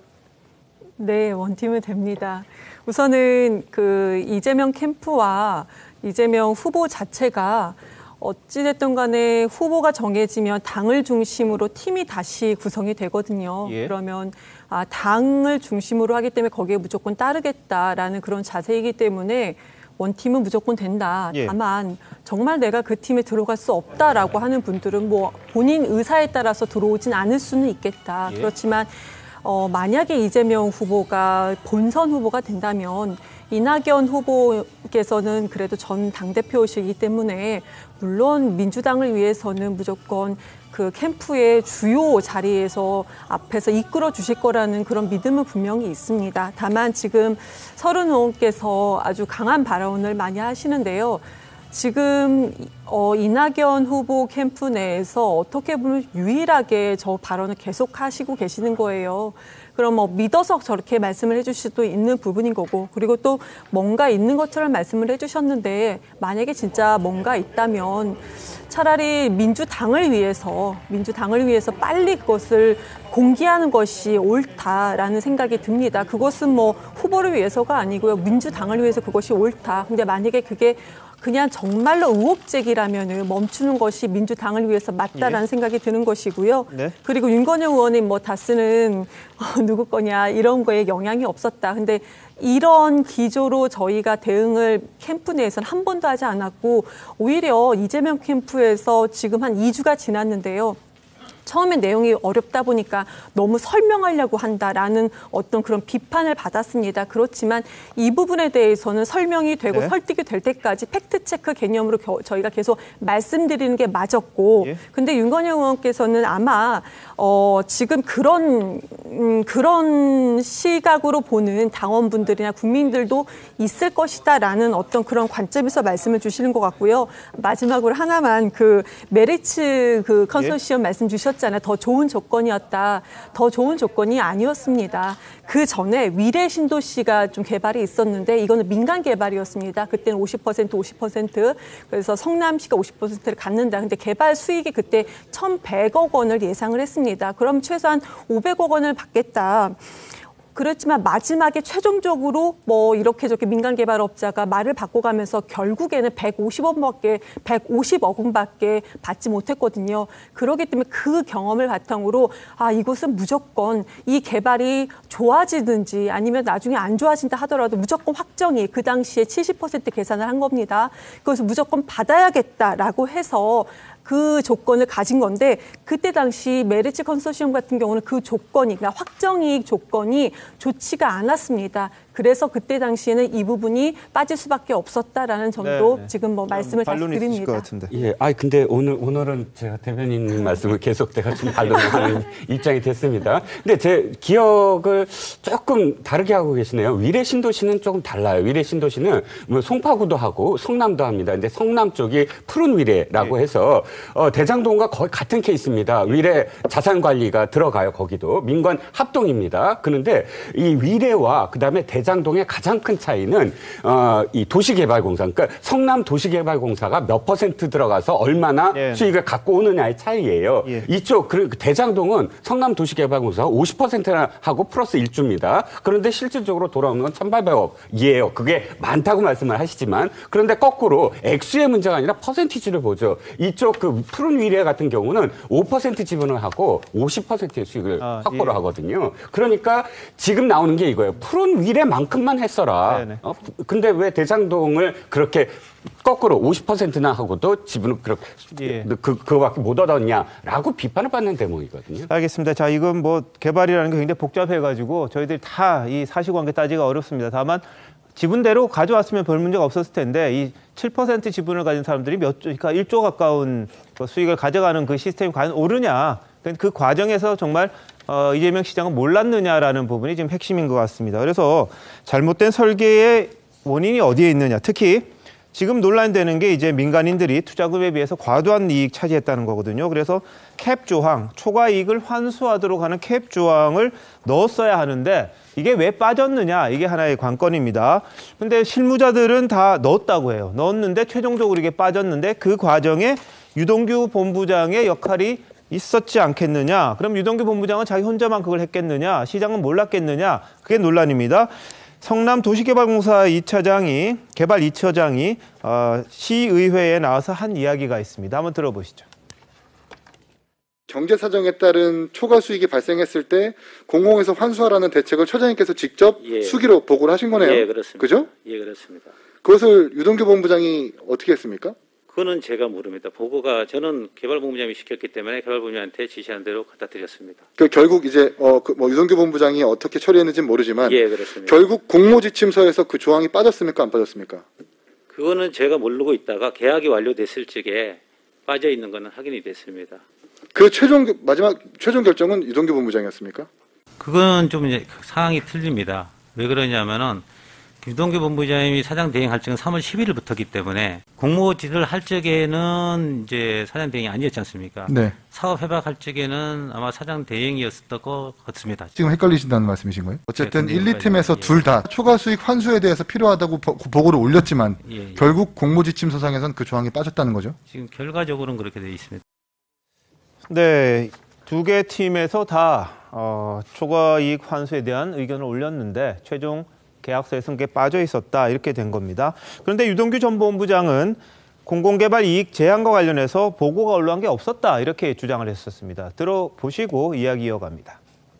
S8: 네, 원팀은 됩니다. 우선은 그 이재명 캠프와 이재명 후보 자체가 어찌됐든 간에 후보가 정해지면 당을 중심으로 팀이 다시 구성이 되거든요. 예. 그러면 아, 당을 중심으로 하기 때문에 거기에 무조건 따르겠다라는 그런 자세이기 때문에 원팀은 무조건 된다. 예. 다만 정말 내가 그 팀에 들어갈 수 없다라고 하는 분들은 뭐 본인 의사에 따라서 들어오진 않을 수는 있겠다. 예. 그렇지만 어, 만약에 이재명 후보가 본선 후보가 된다면 이낙연 후보께서는 그래도 전 당대표이시기 때문에 물론 민주당을 위해서는 무조건 그 캠프의 주요 자리에서 앞에서 이끌어 주실 거라는 그런 믿음은 분명히 있습니다. 다만 지금 서른 의원께서 아주 강한 발언을 많이 하시는데요. 지금 어, 이낙연 후보 캠프 내에서 어떻게 보면 유일하게 저 발언을 계속 하시고 계시는 거예요. 그럼 뭐 믿어서 저렇게 말씀을 해주실 수도 있는 부분인 거고 그리고 또 뭔가 있는 것처럼 말씀을 해주셨는데 만약에 진짜 뭔가 있다면 차라리 민주당을 위해서 민주당을 위해서 빨리 그것을 공개하는 것이 옳다라는 생각이 듭니다. 그것은 뭐 후보를 위해서가 아니고요. 민주당을 위해서 그것이 옳다. 근데 만약에 그게 그냥 정말로 의혹 제기라면은 멈추는 것이 민주당을 위해서 맞다라는 예. 생각이 드는 것이고요. 네. 그리고 윤건영 의원이 뭐 다스는 어, 누구 거냐 이런 거에 영향이 없었다. 근데 이런 기조로 저희가 대응을 캠프 내에서는 한 번도 하지 않았고 오히려 이재명 캠프에서 지금 한 이 주가 지났는데요. 처음에 내용이 어렵다 보니까 너무 설명하려고 한다라는 어떤 그런 비판을 받았습니다. 그렇지만 이 부분에 대해서는 설명이 되고 네. 설득이 될 때까지 팩트체크 개념으로 겨, 저희가 계속 말씀드리는 게 맞았고 예. 근데 윤건영 의원께서는 아마 어, 지금 그런 음, 그런 시각으로 보는 당원분들이나 국민들도 있을 것이다라는 어떤 그런 관점에서 말씀을 주시는 것 같고요. 마지막으로 하나만 그 메리츠 그 컨소시엄 예. 말씀 주셨 잖아요. 더 좋은 조건이었다. 더 좋은 조건이 아니었습니다. 그 전에 위례 신도시가 좀 개발이 있었는데 이거는 민간 개발이었습니다. 그때는 오십 퍼센트, 오십 퍼센트. 그래서 성남시가 오십 퍼센트를 갖는다. 근데 개발 수익이 그때 천백억 원을 예상을 했습니다. 그럼 최소한 오백억 원을 받겠다. 그렇지만 마지막에 최종적으로 뭐 이렇게 저렇게 민간 개발업자가 말을 바꿔가면서 결국에는 백오십억 원밖에 백오십억 원밖에 받지 못했거든요. 그렇기 때문에 그 경험을 바탕으로 아 이곳은 무조건 이 개발이 좋아지든지 아니면 나중에 안 좋아진다 하더라도 무조건 확정이 그 당시에 칠십 퍼센트 계산을 한 겁니다. 그래서 무조건 받아야겠다라고 해서 그 조건을 가진 건데 그때 당시 메리츠 컨소시엄 같은 경우는 그 조건이 그러니까 확정이익 조건이 좋지가 않았습니다. 그래서 그때 당시에는 이 부분이 빠질 수밖에 없었다라는 점도 네. 지금 뭐 말씀을 다시 드립니다.
S9: 것 같은데. 예, 아 근데 오늘 오늘은 제가 대변인 말씀을 계속 제가 좀 반론하는 입장이 됐습니다. 근데 제 기억을 조금 다르게 하고 계시네요. 위례 신도시는 조금 달라요. 위례 신도시는 뭐 송파구도 하고 성남도 합니다. 근데 성남 쪽이 푸른 위례라고 네. 해서 어, 대장동과 거의 같은 케이스입니다. 위례 자산 관리가 들어가요. 거기도 민관 합동입니다. 그런데 이 위례와 그다음에 대 대장동의 가장 큰 차이는 어, 이 도시개발공사, 그러니까 성남 도시개발공사가 몇 퍼센트 들어가서 얼마나 예. 수익을 갖고 오느냐의 차이예요. 예. 이쪽 그 대장동은 성남 도시개발공사가 오십 퍼센트나 하고 플러스 일주입니다. 그런데 실질적으로 돌아오는 건 천팔백억이에요. 그게 많다고 말씀을 하시지만 그런데 거꾸로 액수의 문제가 아니라 퍼센티지를 보죠. 이쪽 그 푸른 위례 같은 경우는 오 퍼센트 지분을 하고 오십 퍼센트의 수익을
S1: 아,
S9: 확보를
S1: 예.
S9: 하거든요. 그러니까 지금 나오는 게 이거예요. 푸른 위례 만큼만 했어라. 어? 근데 왜 대장동을 그렇게 거꾸로 오십 퍼센트나 하고도 지분을 그렇게 예. 그, 그거밖에 못 얻었냐라고 비판을 받는 대목이거든요.
S1: 알겠습니다. 자, 이건 뭐 개발이라는 게 굉장히 복잡해가지고 저희들이 다 이 사실관계 따지기가 어렵습니다. 다만 지분대로 가져왔으면 별 문제가 없었을 텐데 이 칠 퍼센트 지분을 가진 사람들이 몇 조, 그러니까 일 조 가까운 수익을 가져가는 그 시스템이 과연 옳으냐. 그 과정에서 정말 어, 이재명 시장은 몰랐느냐라는 부분이 지금 핵심인 것 같습니다. 그래서 잘못된 설계의 원인이 어디에 있느냐. 특히 지금 논란되는 게 이제 민간인들이 투자금에 비해서 과도한 이익 차지했다는 거거든요. 그래서 캡 조항, 초과 이익을 환수하도록 하는 캡 조항을 넣었어야 하는데 이게 왜 빠졌느냐. 이게 하나의 관건입니다. 근데 실무자들은 다 넣었다고 해요. 넣었는데 최종적으로 이게 빠졌는데 그 과정에 유동규 본부장의 역할이 있었지 않겠느냐. 그럼 유동규 본부장은 자기 혼자만 그걸 했겠느냐. 시장은 몰랐겠느냐. 그게 논란입니다. 성남 도시개발공사 이 차장이 개발 이 차장이 어, 시의회에 나와서 한 이야기가 있습니다. 한번 들어보시죠.
S14: 경제 사정에 따른 초과 수익이 발생했을 때 공공에서 환수하라는 대책을 처장님께서 직접
S15: 예.
S14: 수기로 보고를 하신 거네요.
S15: 예, 그렇습니다.
S14: 그죠?
S15: 예, 그렇습니다.
S14: 그것을 유동규 본부장이 어떻게 했습니까?
S15: 그거는 제가 모릅니다. 보고가 저는 개발본부장이 시켰기 때문에 개발본부장한테 지시한 대로 갖다 드렸습니다.
S14: 그 결국 이제 어 그 뭐 유동규 본부장이 어떻게 처리했는지는 모르지만
S15: 예, 그렇습니다.
S14: 결국 공모지침서에서 그 조항이 빠졌습니까? 안 빠졌습니까?
S15: 그거는 제가 모르고 있다가 계약이 완료됐을 적에 빠져 있는 거는 확인이 됐습니다.
S14: 그 최종 마지막 최종 결정은 유동규 본부장이었습니까?
S16: 그건 좀 이제 상황이 틀립니다. 왜 그러냐면은 유동규 본부장님이 사장 대행할 적은 삼월 십일일부터기 때문에 공모지를 할 적에는 이제 사장 대행이 아니었지 않습니까?
S17: 네.
S16: 사업 협약할 적에는 아마 사장 대행이었을 것 같습니다.
S17: 지금 헷갈리신다는 말씀이신 거예요? 어쨌든
S16: 네,
S17: 일, 이 팀에서
S16: 예.
S17: 둘 다 초과 수익 환수에 대해서 필요하다고 보, 보고를 올렸지만
S16: 예, 예.
S17: 결국 공모지침서상에서는 그 조항이 빠졌다는 거죠?
S16: 지금 결과적으로는 그렇게 되어 있습니다.
S1: 네, 두 개 팀에서 다 어, 초과 이익 환수에 대한 의견을 올렸는데 최종 계약서에서는 그게 빠져 있었다 이렇게 된 겁니다. 그런데 유동규 전 본부장은 공공개발 이익 제한과 관련해서 보고가 올라온 게 없었다 이렇게 주장을 했었습니다. 들어보시고 이야기 이어갑니다.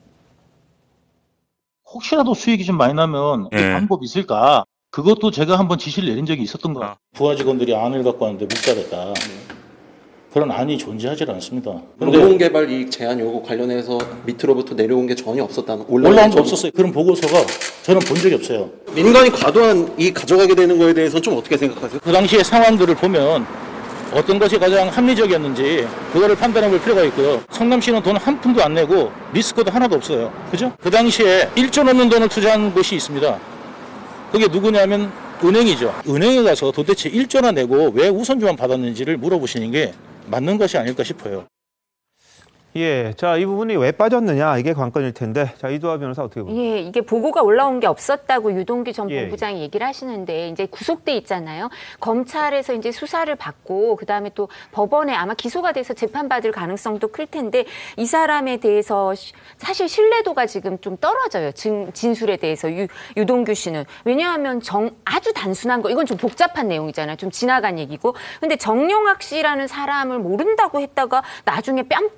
S7: 혹시라도 수익이 좀 많이 나면
S18: 네.
S7: 방법이 있을까? 그것도 제가 한번 지시를 내린 적이 있었던 것 같아요. 부하 직원들이 안을 갖고 왔는데 못 가겠다. 그런 안이 존재하지 않습니다.
S18: 공공개발 이익 제한 요구 관련해서 밑으로부터 내려온 게 전혀 없었다는
S7: 올라온 게 없었어요. 그런 보고서가 저는 본 적이 없어요.
S18: 민간이 과도한 이익 가져가게 되는 거에 대해서 좀 어떻게 생각하세요?
S7: 그 당시의 상황들을 보면 어떤 것이 가장 합리적이었는지 그거를 판단해 볼 필요가 있고요. 성남시는 돈 한 푼도 안 내고 리스크도 하나도 없어요. 그죠? 그 당시에 일 조 넘는 돈을 투자한 곳이 있습니다. 그게 누구냐면 은행이죠. 은행에 가서 도대체 일 조나 내고 왜 우선주만 받았는지를 물어보시는 게 맞는 것이 아닐까 싶어요.
S1: 예, 자, 이 부분이 왜 빠졌느냐 이게 관건일 텐데, 자, 이두아 변호사 어떻게 보세요?
S2: 예, 이게 보고가 올라온 게 없었다고 유동규 전
S1: 예.
S2: 본부장이 얘기를 하시는데 이제 구속돼 있잖아요. 검찰에서 이제 수사를 받고 그 다음에 또 법원에 아마 기소가 돼서 재판받을 가능성도 클 텐데 이 사람에 대해서 시, 사실 신뢰도가 지금 좀 떨어져요. 진, 진술에 대해서 유, 유동규 씨는 왜냐하면 정 아주 단순한 거 이건 좀 복잡한 내용이잖아요. 좀 지나간 얘기고 근데 정용학 씨라는 사람을 모른다고 했다가 나중에 뺨 때린 걸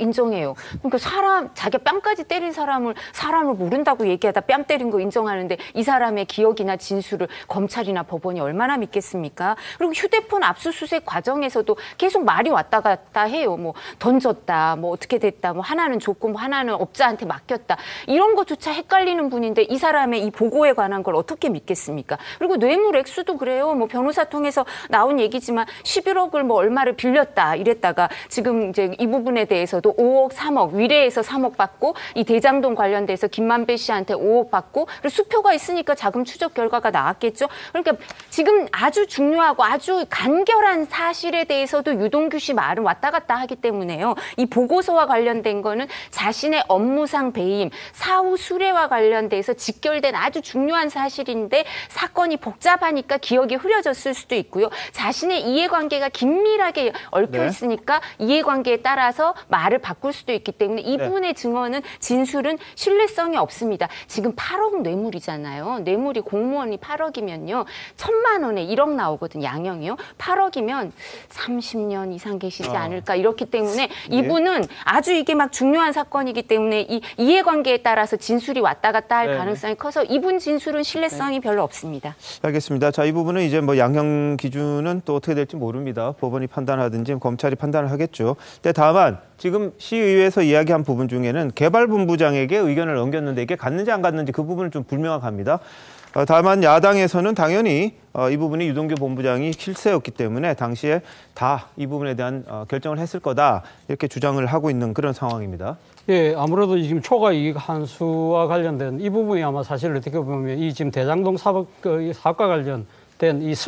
S2: 인정해요. 그러니까 사람, 자기 뺨까지 때린 사람을 사람을 모른다고 얘기하다 뺨 때린 거 인정하는데 이 사람의 기억이나 진술을 검찰이나 법원이 얼마나 믿겠습니까? 그리고 휴대폰 압수수색 과정에서도 계속 말이 왔다 갔다 해요. 뭐 던졌다, 뭐 어떻게 됐다, 뭐 하나는 줬고 뭐 하나는 업자한테 맡겼다. 이런 것조차 헷갈리는 분인데 이 사람의 이 보고에 관한 걸 어떻게 믿겠습니까? 그리고 뇌물 액수도 그래요. 뭐 변호사 통해서 나온 얘기지만 십일억을 뭐 얼마를 빌렸다 이랬다가 지금 이제 이 부분에 대해서도 오억, 삼억, 위례에서 삼억 받고 이 대장동 관련돼서 김만배 씨한테 오억 받고 그리고 수표가 있으니까 자금 추적 결과가 나왔겠죠. 그러니까 지금 아주 중요하고 아주 간결한 사실에 대해서도 유동규 씨 말은 왔다 갔다 하기 때문에요. 이 보고서와 관련된 거는 자신의 업무상 배임, 사후 수뢰와 관련돼서 직결된 아주 중요한 사실인데 사건이 복잡하니까 기억이 흐려졌을 수도 있고요. 자신의 이해관계가 긴밀하게 얽혀
S1: 네.
S2: 있으니까 이해관계에 따라서 말을 바꿀 수도 있기 때문에 이
S1: 네.
S2: 부분의 증언은 진술은 신뢰성이 없습니다. 지금 팔억 뇌물이잖아요. 뇌물이 공무원이 팔억이면요. 천만 원에 일억 나오거든 양형이요. 팔억이면 삼십 년 이상 계시지
S1: 아.
S2: 않을까 이렇기 때문에 이분은 아주 이게 막 중요한 사건이기 때문에 이 이해관계에 따라서 진술이 왔다 갔다 할
S1: 네.
S2: 가능성이 커서 이분 진술은 신뢰성이 별로 없습니다.
S1: 알겠습니다. 자, 이 부분은 이제 뭐 양형 기준은 또 어떻게 될지 모릅니다. 법원이 판단하든지 검찰이 판단을 하겠죠. 근데 다만 지금 시의회에서 이야기한 부분 중에는 개발본부장에게 의견을 넘겼는데 이게 갔는지 안 갔는지 그 부분은 좀 불명확합니다. 어, 다만 야당에서는 당연히 어, 이 부분이 유동규 본부장이 실세였기 때문에 당시에 다 이 부분에 대한 어, 결정을 했을 거다 이렇게 주장을 하고 있는 그런 상황입니다.
S5: 예, 아무래도 지금 초과이익 환수와 관련된 이 부분이 아마 사실 어떻게 보면 이 지금 대장동 사업, 그 사업과 관련된 이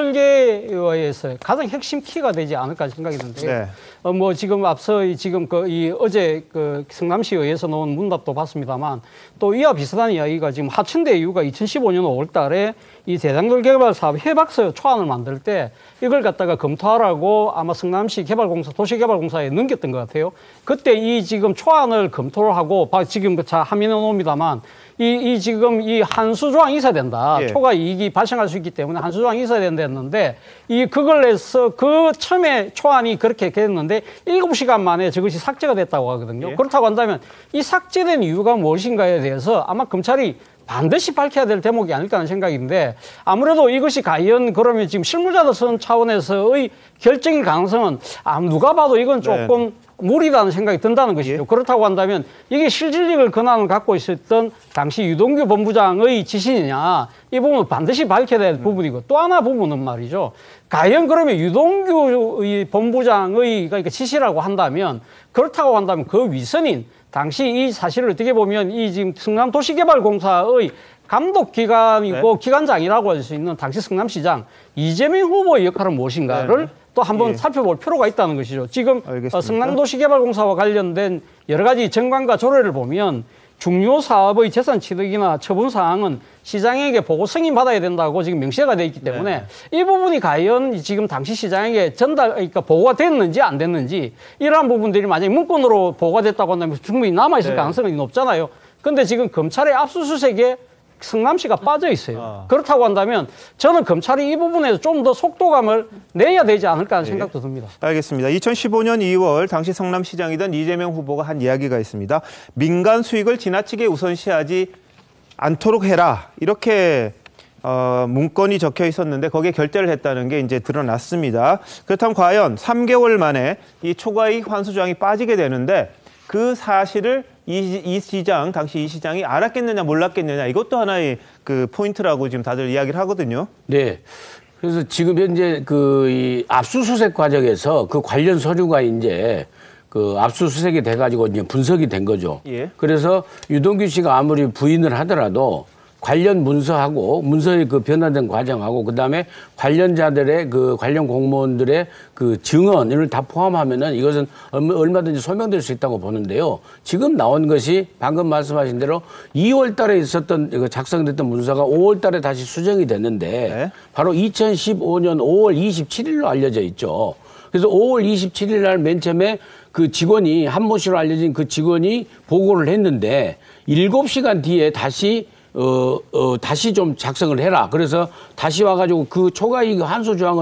S5: 설계에서 가장 핵심 키가 되지 않을까 생각이 드는데요.
S1: 네.
S5: 어, 뭐 지금 앞서 이 지금 그 이 어제 그 성남시의회에서 놓은 문답도 봤습니다만 또 이와 비슷한 이야기가 지금 하천대 이유가 이천십오 년 오월 달에 이 대장동 개발 사업 해박서 초안을 만들 때 이걸 갖다가 검토하라고 아마 성남시 개발공사, 도시개발공사에 넘겼던 것 같아요. 그때 이 지금 초안을 검토를 하고 지금 자 화면에 놓습니다만 이, 이 지금 이 한수 조항이 있어야 된다.
S1: 예.
S5: 초과 이익이 발생할 수 있기 때문에 한수 조항이 있어야 된다 했는데 이 그걸 해서 그 처음에 초안이 그렇게 됐는데 일곱 시간 만에 저것이 삭제가 됐다고 하거든요.
S1: 예.
S5: 그렇다고 한다면 이 삭제된 이유가 무엇인가에 대해서 아마 검찰이 반드시 밝혀야 될 대목이 아닐까 하는 생각인데 아무래도 이것이 과연 그러면 지금 실무자들 선 차원에서의 결정일 가능성은 아, 누가 봐도 이건 조금 네. 무리다는 생각이 든다는 것이죠. 예. 그렇다고 한다면 이게 실질적인 권한을 갖고 있었던 당시 유동규 본부장의 지시냐 이 부분은 반드시 밝혀야 될 음. 부분이고 또 하나 부분은 말이죠. 과연 그러면 유동규 본부장의 그러니까 지시라고 한다면 그렇다고 한다면 그 위선인 당시 이 사실을 어떻게 보면 이 지금 성남도시개발공사의 감독기관이고 네. 기관장이라고 할 수 있는 당시 성남시장 이재명 후보의 역할은 무엇인가를 네. 또 한번 예. 살펴볼 필요가 있다는 것이죠. 지금 어, 성남도시개발공사와 관련된 여러 가지 정관과 조례를 보면 중요 사업의 재산 취득이나 처분 사항은 시장에게 보고 승인받아야 된다고 지금 명시가 되어 있기 때문에 네. 이 부분이 과연 지금 당시 시장에게 전달, 그러니까 보고가 됐는지 안 됐는지 이러한 부분들이 만약에 문건으로 보고가 됐다고 한다면 충분히 남아있을 네. 가능성이 높잖아요. 그런데 지금 검찰의 압수수색에 성남시가 빠져 있어요. 아. 그렇다고 한다면 저는 검찰이 이 부분에서 좀 더 속도감을 내야 되지 않을까 하는 네. 생각도 듭니다.
S1: 알겠습니다. 이천십오 년 이월 당시 성남시장이던 이재명 후보가 한 이야기가 있습니다. 민간 수익을 지나치게 우선시하지 않도록 해라. 이렇게 어, 문건이 적혀 있었는데 거기에 결재를 했다는 게 이제 드러났습니다. 그렇다면 과연 삼 개월 만에 이 초과이익 환수 조항이 빠지게 되는데 그 사실을 이, 이 시장, 당시 이 시장이 알았겠느냐 몰랐겠느냐 이것도 하나의 그 포인트라고 지금 다들 이야기를 하거든요.
S12: 네. 그래서 지금 현재 그 이 압수수색 과정에서 그 관련 서류가 이제 그 압수수색이 돼가지고 이제 분석이 된 거죠.
S1: 예.
S12: 그래서 유동규 씨가 아무리 부인을 하더라도 관련 문서하고 문서의 그 변화된 과정하고 그다음에 관련자들의 그 관련 공무원들의 그 증언을 다 포함하면은 이것은 얼마든지 소명될 수 있다고 보는데요. 지금 나온 것이 방금 말씀하신 대로 이월 달에 있었던 작성됐던 문서가 오월 달에 다시 수정이 됐는데 네. 바로 이천십오 년 오월 이십칠일로 알려져 있죠. 그래서 오월 이십칠일 날 맨 처음에 그 직원이 한모 씨로 알려진 그 직원이 보고를 했는데 일곱 시간 뒤에 다시 어, 어, 다시 좀 작성을 해라. 그래서 다시 와가지고 그 초과이익 환수 조항을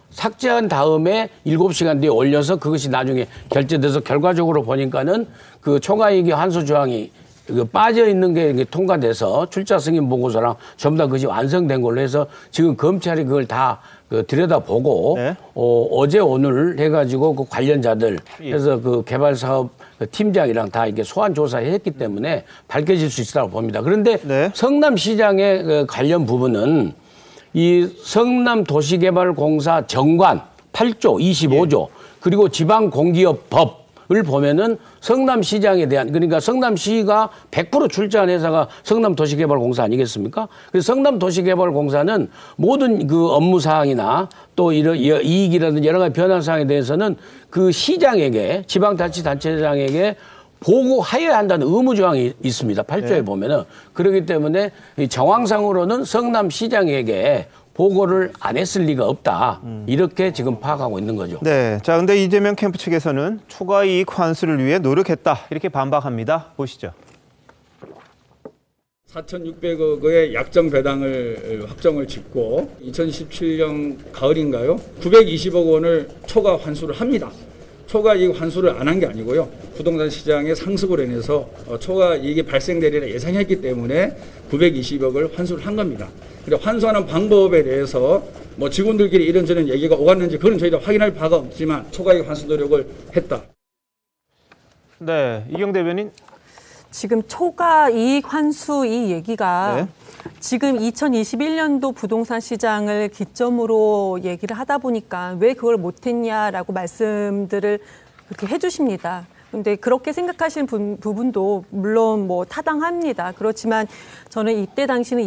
S12: 삭제한 다음에 일곱 시간 뒤에 올려서 그것이 나중에 결제돼서 결과적으로 보니까는 그 초과이익의 환수 조항이 그 빠져 있는 게 통과돼서 출자 승인 보고서랑 전부 다 그것이 완성된 걸로 해서 지금 검찰이 그걸 다 그 들여다보고 네. 어, 어제 오늘 해가지고 그 관련자들 해서 그 개발 사업 팀장이랑 다 이게 소환 조사했기 때문에 밝혀질 수 있다고 봅니다. 그런데 네. 성남시장의 그 관련 부분은 이 성남도시개발공사 정관 팔 조 이십오 조 예. 그리고 지방공기업법을 보면은 성남시장에 대한 그러니까 성남시가 백 퍼센트 출자한 회사가 성남도시개발공사 아니겠습니까? 그래서 성남도시개발공사는 모든 그 업무 사항이나 또 이런 이익이라든지 여러 가지 변화 사항에 대해서는 그 시장에게 지방자치단체장에게 보고하여야 한다는 의무 조항이 있습니다. 팔 조에 네. 보면은 그렇기 때문에 정황상으로는 성남시장에게 보고를 안 했을 리가 없다. 음. 이렇게 지금 파악하고 있는 거죠.
S1: 네. 자, 근데 이재명 캠프 측에서는 추가 이익 환수를 위해 노력했다. 이렇게 반박합니다. 보시죠.
S19: 사천육백억의 약정 배당을 확정을 짓고 이천십칠 년 가을인가요? 구백이십억 원을 초과 환수를 합니다. 초과 이익 환수를 안 한 게 아니고요. 부동산 시장의 상승으로 인해서 초과 이익이 발생되리라 예상했기 때문에 구백이십억을 환수를 한 겁니다. 그리고 환수하는 방법에 대해서 뭐 직원들끼리 이런저런 얘기가 오갔는지 그건 저희가 확인할 바가 없지만 초과 이익 환수 노력을 했다.
S1: 네, 이경 대변인.
S8: 지금 초과 이익 환수 이 얘기가 네. 지금 이천이십일 년도 부동산 시장을 기점으로 얘기를 하다 보니까 왜 그걸 못했냐라고 말씀들을 그렇게 해주십니다. 근데 그렇게 생각하시는 부, 부분도 물론 뭐 타당합니다. 그렇지만 저는 이때 당시는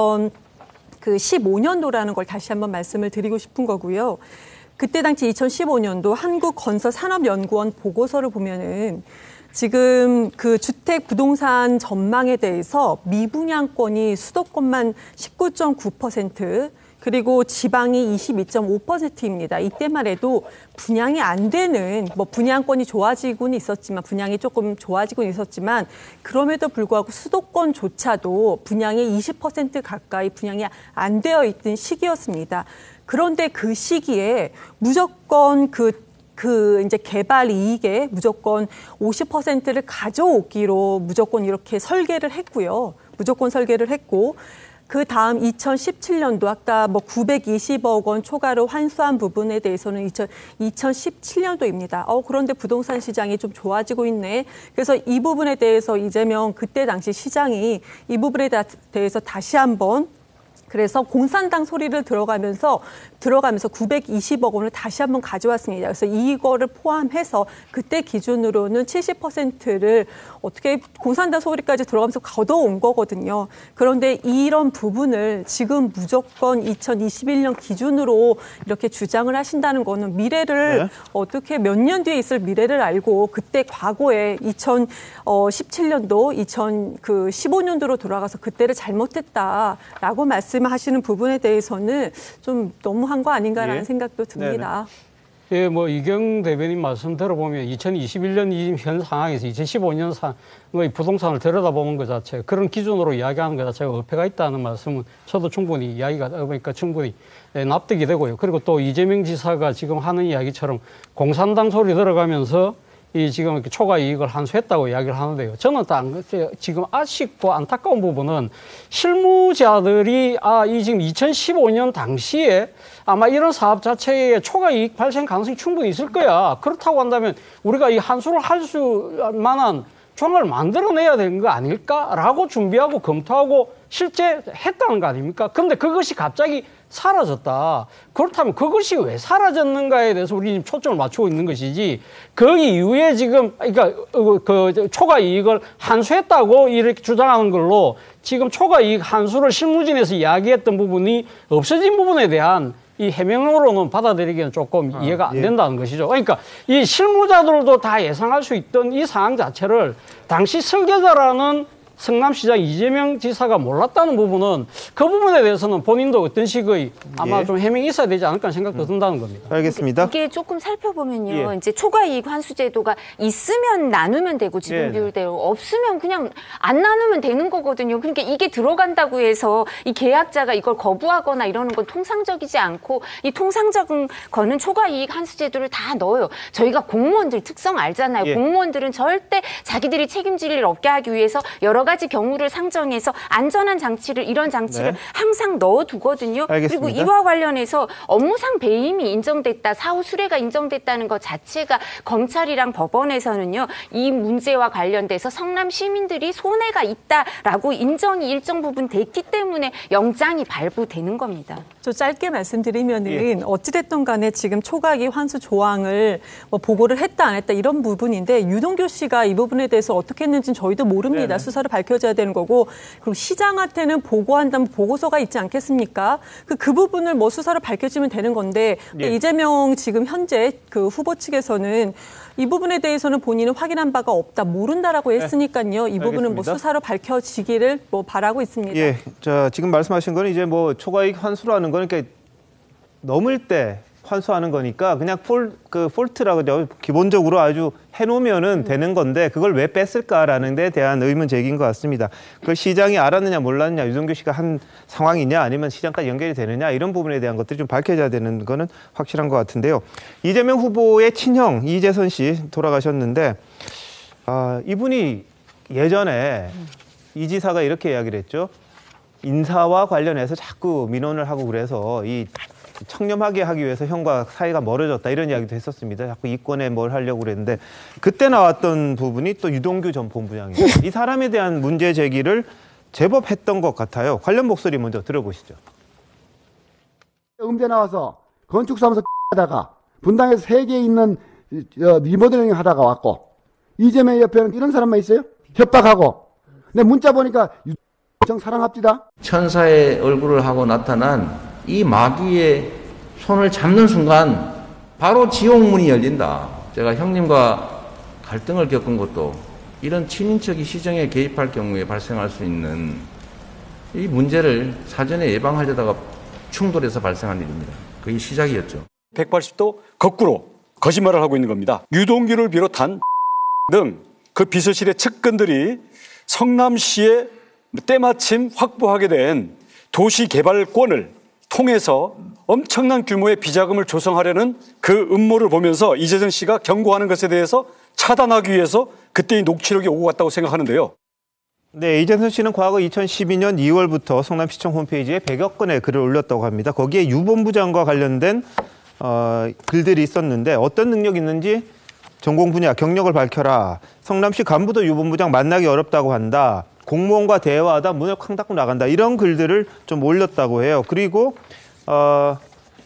S8: 이천십오 년도라는 걸 다시 한번 말씀을 드리고 싶은 거고요. 그때 당시 이천십오 년도 한국건설산업연구원 보고서를 보면은 지금 그 주택 부동산 전망에 대해서 미분양권이 수도권만 십구 점 구 퍼센트 그리고 지방이 이십이 점 오 퍼센트입니다. 이때만 해도 분양이 안 되는 뭐 분양권이 좋아지고는 있었지만 분양이 조금 좋아지고는 있었지만 그럼에도 불구하고 수도권조차도 분양이 이십 퍼센트 가까이 분양이 안 되어 있던 시기였습니다. 그런데 그 시기에 무조건 그 그 이제 개발 이익에 무조건 오십 퍼센트를 가져오기로 무조건 이렇게 설계를 했고요. 무조건 설계를 했고 그 다음 이천십칠 년도 아까 뭐 구백이십억 원 초과로 환수한 부분에 대해서는 이천십칠 년도입니다. 어, 그런데 부동산 시장이 좀 좋아지고 있네. 그래서 이 부분에 대해서 이재명 그때 당시 시장이 이 부분에 대해서 다시 한번 그래서 공산당 소리를 들어가면서 들어가면서 구백이십억 원을 다시 한번 가져왔습니다. 그래서 이거를 포함해서 그때 기준으로는 칠십 퍼센트를 어떻게 공산당 소리까지 들어가면서 걷어온 거거든요. 그런데 이런 부분을 지금 무조건 이천이십일 년 기준으로 이렇게 주장을 하신다는 거는 미래를 네. 어떻게 몇 년 뒤에 있을 미래를 알고 그때 과거에 이천십칠 년도, 이천십오 년도로 돌아가서 그때를 잘못했다라고 말씀하시는 부분에 대해서는 좀 너무한 거 아닌가라는 예. 생각도 듭니다.
S5: 네네. 예, 뭐 이경 대변인 말씀 들어보면 이천이십일 년 현 상황에서 이천십오 년 상의 부동산을 들여다보는 것 자체, 그런 기준으로 이야기하는 것 자체가 어폐가 있다는 말씀은 저도 충분히 이야기가 그러니까 충분히 납득이 되고요. 그리고 또 이재명 지사가 지금 하는 이야기처럼 공산당 소리 들어가면서 이 지금 이렇게 초과 이익을 환수했다고 이야기를 하는데요. 저는 딱 지금 아쉽고 안타까운 부분은 실무자들이 아, 이 지금 이천십오 년 당시에 아마 이런 사업 자체에 초과 이익 발생 가능성이 충분히 있을 거야. 그렇다고 한다면 우리가 이 환수를 할 수 만한 조항을 만들어내야 되는 거 아닐까라고 준비하고 검토하고 실제 했다는 거 아닙니까? 그런데 그것이 갑자기 사라졌다. 그렇다면 그것이 왜 사라졌는가에 대해서 우리 지금 초점을 맞추고 있는 것이지, 그 이후에 지금 그러니까 그 초과 이익을 환수했다고 이렇게 주장하는 걸로 지금 초과 이익 환수를 실무진에서 이야기했던 부분이 없어진 부분에 대한 이 해명으로는 받아들이기는 조금 아, 이해가 안 된다는 예. 것이죠. 그러니까 이 실무자들도 다 예상할 수 있던 이 상황 자체를 당시 설계자라는 성남시장 이재명 지사가 몰랐다는 부분은 그 부분에 대해서는 본인도 어떤 식의 아마
S1: 예.
S5: 좀 해명이 있어야 되지 않을까 생각도
S1: 음.
S5: 든다는 겁니다.
S1: 알겠습니다.
S2: 이게 조금 살펴보면요.
S1: 예.
S2: 이제 초과이익 환수제도가 있으면 나누면 되고 지분
S1: 예.
S2: 비율대로 없으면 그냥 안 나누면 되는 거거든요. 그러니까 이게 들어간다고 해서 이 계약자가 이걸 거부하거나 이러는 건 통상적이지 않고 이 통상적인 거는 초과이익 환수제도를 다 넣어요. 저희가 공무원들 특성 알잖아요.
S1: 예.
S2: 공무원들은 절대 자기들이 책임질 일 없게 하기 위해서 여러 가지 경우를 상정해서 안전한 장치를 이런 장치를
S1: 네.
S2: 항상 넣어두거든요.
S1: 알겠습니다.
S2: 그리고 이와 관련해서 업무상 배임이 인정됐다, 사후 수뢰가 인정됐다는 것 자체가 검찰이랑 법원에서는요. 이 문제와 관련돼서 성남 시민들이 손해가 있다라고 인정이 일정 부분 됐기 때문에 영장이 발부되는 겁니다.
S8: 저 짧게 말씀드리면은 예. 어찌됐든 간에 지금 초과이익 환수 조항을 뭐 보고를 했다 안 했다 이런 부분인데 유동규 씨가 이 부분에 대해서 어떻게 했는지는 저희도 모릅니다. 네네. 수사를 밝혀져야 되는 거고 그리고 시장한테는 보고한다면 보고서가 있지 않겠습니까? 그, 그 부분을 뭐 수사로 밝혀지면 되는 건데 예. 이재명 지금 현재 그 후보 측에서는 이 부분에 대해서는 본인은 확인한 바가 없다, 모른다라고 했으니까요. 이 부분은 뭐 수사로 밝혀지기를 뭐 바라고 있습니다.
S1: 예, 자 지금 말씀하신 건 이제 뭐 초과이익 환수라는 건 이렇게 넘을 때 환수하는 거니까 그냥 폴, 그 폴트라고 하죠. 기본적으로 아주 해놓으면은 되는 건데 그걸 왜 뺐을까라는 데 대한 의문 제기인 것 같습니다. 그걸 시장이 알았느냐 몰랐느냐 유동규 씨가 한 상황이냐 아니면 시장까지 연결이 되느냐 이런 부분에 대한 것들이 좀 밝혀져야 되는 거는 확실한 것 같은데요. 이재명 후보의 친형 이재선 씨 돌아가셨는데 아, 이분이 예전에 이 지사가 이렇게 이야기를 했죠. 인사와 관련해서 자꾸 민원을 하고 그래서 이 청렴하게 하기 위해서 형과 사이가 멀어졌다 이런 이야기도 했었습니다. 자꾸 이권에 뭘 하려고 그랬는데 그때 나왔던 부분이 또 유동규 전 본부장이에요. 이 사람에 대한 문제 제기를 제법 했던 것 같아요. 관련 목소리 먼저 들어보시죠.
S20: 음대 나와서 건축사무소 하다가 분당에서 세계에 있는 리모델링 하다가 왔고 이재명 옆에는 이런 사람만 있어요? 협박하고. 근데 문자 보니까 유정 사랑합디다.
S3: 천사의 얼굴을 하고 나타난 이 마귀의 손을 잡는 순간 바로 지옥문이 열린다. 제가 형님과 갈등을 겪은 것도 이런 친인척이 시정에 개입할 경우에 발생할 수 있는 이 문제를 사전에 예방하려다가 충돌해서 발생한 일입니다. 그게 시작이었죠.
S21: 백팔십 도 거꾸로 거짓말을 하고 있는 겁니다. 유동규를 비롯한 등 그 비서실의 측근들이 성남시에 때마침 확보하게 된 도시개발권을 통해서 엄청난 규모의 비자금을 조성하려는 그 음모를 보면서 이재선 씨가 경고하는 것에 대해서 차단하기 위해서 그때 이 녹취록이 오고 갔다고 생각하는데요.
S1: 네, 이재선 씨는 과거 이천십이 년 이월부터 성남시청 홈페이지에 백여 건의 글을 올렸다고 합니다. 거기에 유 본부장과 관련된 어, 글들이 있었는데 어떤 능력이 있는지 전공 분야, 경력을 밝혀라. 성남시 간부도 유 본부장 만나기 어렵다고 한다. 공무원과 대화하다 문을 쾅 닫고 나간다. 이런 글들을 좀 올렸다고 해요. 그리고 어,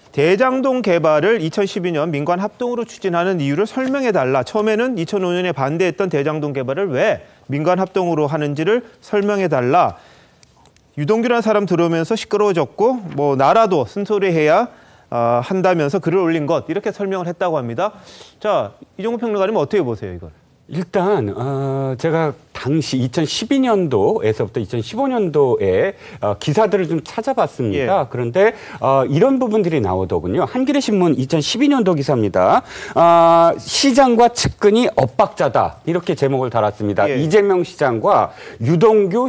S1: 대장동 개발을 이천십이 년 민관 합동으로 추진하는 이유를 설명해달라. 처음에는 이천오 년에 반대했던 대장동 개발을 왜 민관 합동으로 하는지를 설명해달라. 유동규라는 사람 들어오면서 시끄러워졌고 뭐 나라도 쓴소리해야 어, 한다면서 글을 올린 것 이렇게 설명을 했다고 합니다. 자, 이종구 평론가님 어떻게 보세요, 이걸?
S9: 일단 어, 제가 당시 이천십이 년도에서부터 이천십오 년도에 어, 기사들을 좀 찾아봤습니다. 예. 그런데 어, 이런 부분들이 나오더군요. 한겨레 신문 이천십이 년도 기사입니다. 어, 시장과 측근이 엇박자다 이렇게 제목을 달았습니다. 예. 이재명 시장과 유동규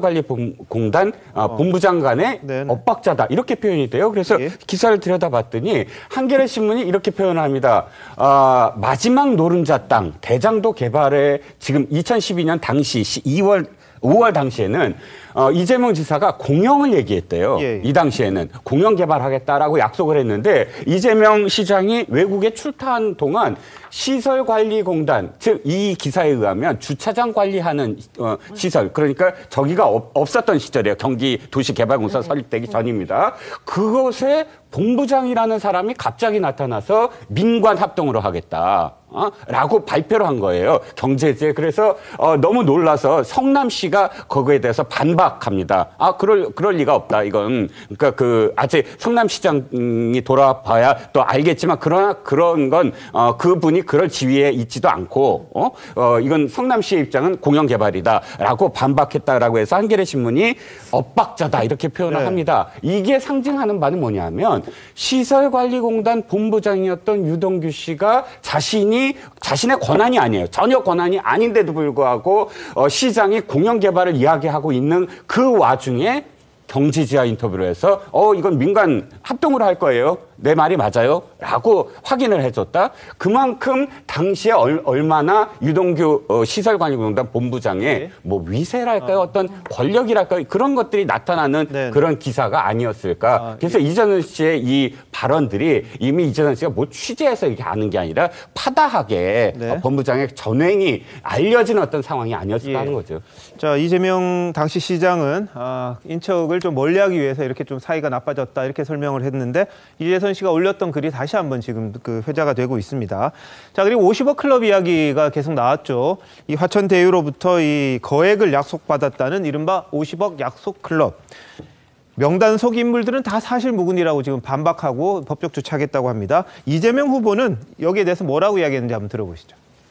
S9: 시설관리공단 어, 본부장 간의 네네. 엇박자다 이렇게 표현이 돼요. 그래서 예. 기사를 들여다봤더니 한겨레 신문이 이렇게 표현합니다. 어, 마지막 노른자 땅 대장도 개발 발에 지금 이천십이 년 당시 이월, 오월 당시에는 어, 이재명 지사가 공영을 얘기했대요. 예, 예. 이 당시에는 공영 개발하겠다라고 약속을 했는데 이재명 시장이 외국에 출타한 동안 시설관리공단, 즉 이 기사에 의하면 주차장 관리하는 어, 시설, 그러니까 저기가 없, 없었던 시절이에요. 경기 도시개발공사 설립되기 전입니다. 그것에 본부장이라는 사람이 갑자기 나타나서 민관 합동으로 하겠다. 어? 라고 발표를 한 거예요. 경제제. 그래서 어, 너무 놀라서 성남시가 거기에 대해서 반박합니다. 아, 그럴 그럴 리가 없다. 이건 그러니까 그 아직 성남시장이 돌아봐야 또 알겠지만 그러나 그런 건 어, 그분이 그럴 지위에 있지도 않고 어? 어, 이건 성남시의 입장은 공영 개발이다라고 반박했다라고 해서 한겨레 신문이 엇박자다 이렇게 표현을 네. 합니다. 이게 상징하는 바는 뭐냐면 시설관리공단 본부장이었던 유동규 씨가 자신이 자신의 권한이 아니에요. 전혀 권한이 아닌데도 불구하고 어, 시장이 공영개발을 이야기하고 있는 그 와중에 경제지와 인터뷰를 해서 어 이건 민간 합동으로 할 거예요. 내 말이 맞아요? 라고 확인을 해줬다. 그만큼 당시에 얼, 얼마나 유동규 어, 시설관리공단 본부장의 네. 뭐 위세랄까요? 어. 어떤 권력이랄까요? 그런 것들이 나타나는 네. 그런 기사가 아니었을까. 아, 그래서 예. 이재선 씨의 이 발언들이 이미 이재선 씨가 뭐 취재해서 이렇게 아는 게 아니라 파다하게 네. 어, 본부장의 전횡이 알려진 어떤 상황이 아니었을까 예. 하는 거죠.
S1: 자, 이재명 당시 시장은 아, 인척을 좀 멀리하기 위해서 이렇게 좀 사이가 나빠졌다 이렇게 설명을 했는데 이재선 씨가 올렸던 글이 다시 한번 지금 그 회자가 되고 있습니다. 자, 그리고 오십억 클럽 이야기가 계속 나왔죠. 이 화천대유로부터 이 거액을 약속받았다는 이른바 오십억 약속 클럽. 명단 속 인물들은 다 사실무근이라고 지금 반박하고 법적 조치하겠다고 합니다. 이재명 후보는 여기에 대해서 뭐라고 이야기했는지 한번 들어보시죠.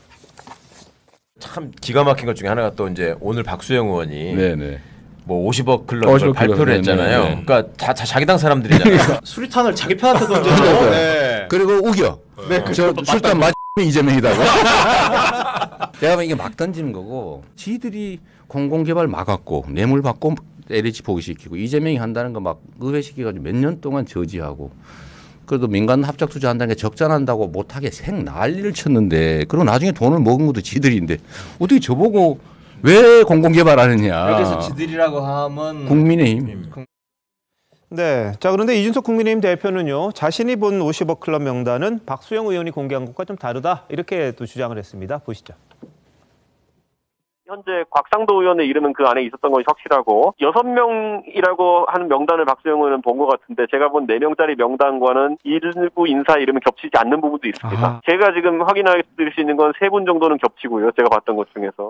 S4: 참 기가 막힌 것 중에 하나가 또 이제 오늘 박수영 의원이
S21: 네네.
S4: 뭐 오십억 클럽을 발표를 했잖아요. 네네. 그러니까 다, 다 자기 당 사람들이잖아요. 수리탄을 자기 편한테 던져서. 네.
S3: 그리고 우겨. 네. 저 술탄 맞으면 이재명이다고. 내가 보면 이게 막 던지는 거고 지들이 공공개발 막았고 뇌물 받고 엘에이치 포기시키고 이재명이 한다는 거 막 의회시켜가지고 몇 년 동안 저지하고 그래도 민간 합작 투자한다는 게 적자난다고 못하게 생 난리를 쳤는데 그리고 나중에 돈을 먹은 것도 지들인데 어떻게 저보고 왜 공공개발하느냐.
S4: 그래서 지들이라고 하면
S3: 국민의힘.
S1: 네. 자, 그런데 이준석 국민의힘 대표는요. 자신이 본 오십억 클럽 명단은 박수영 의원이 공개한 것과 좀 다르다. 이렇게 또 주장을 했습니다. 보시죠.
S6: 현재 곽상도 의원의 이름은 그 안에 있었던 것이 확실하고 여섯 명이라고 하는 명단을 박수영 의원은 본 것 같은데 제가 본 네 명짜리 명단과는 일부 인사 이름이 겹치지 않는 부분도 있습니다. 아하. 제가 지금 확인할 수 있는 건 세 분 정도는 겹치고요. 제가 봤던 것 중에서.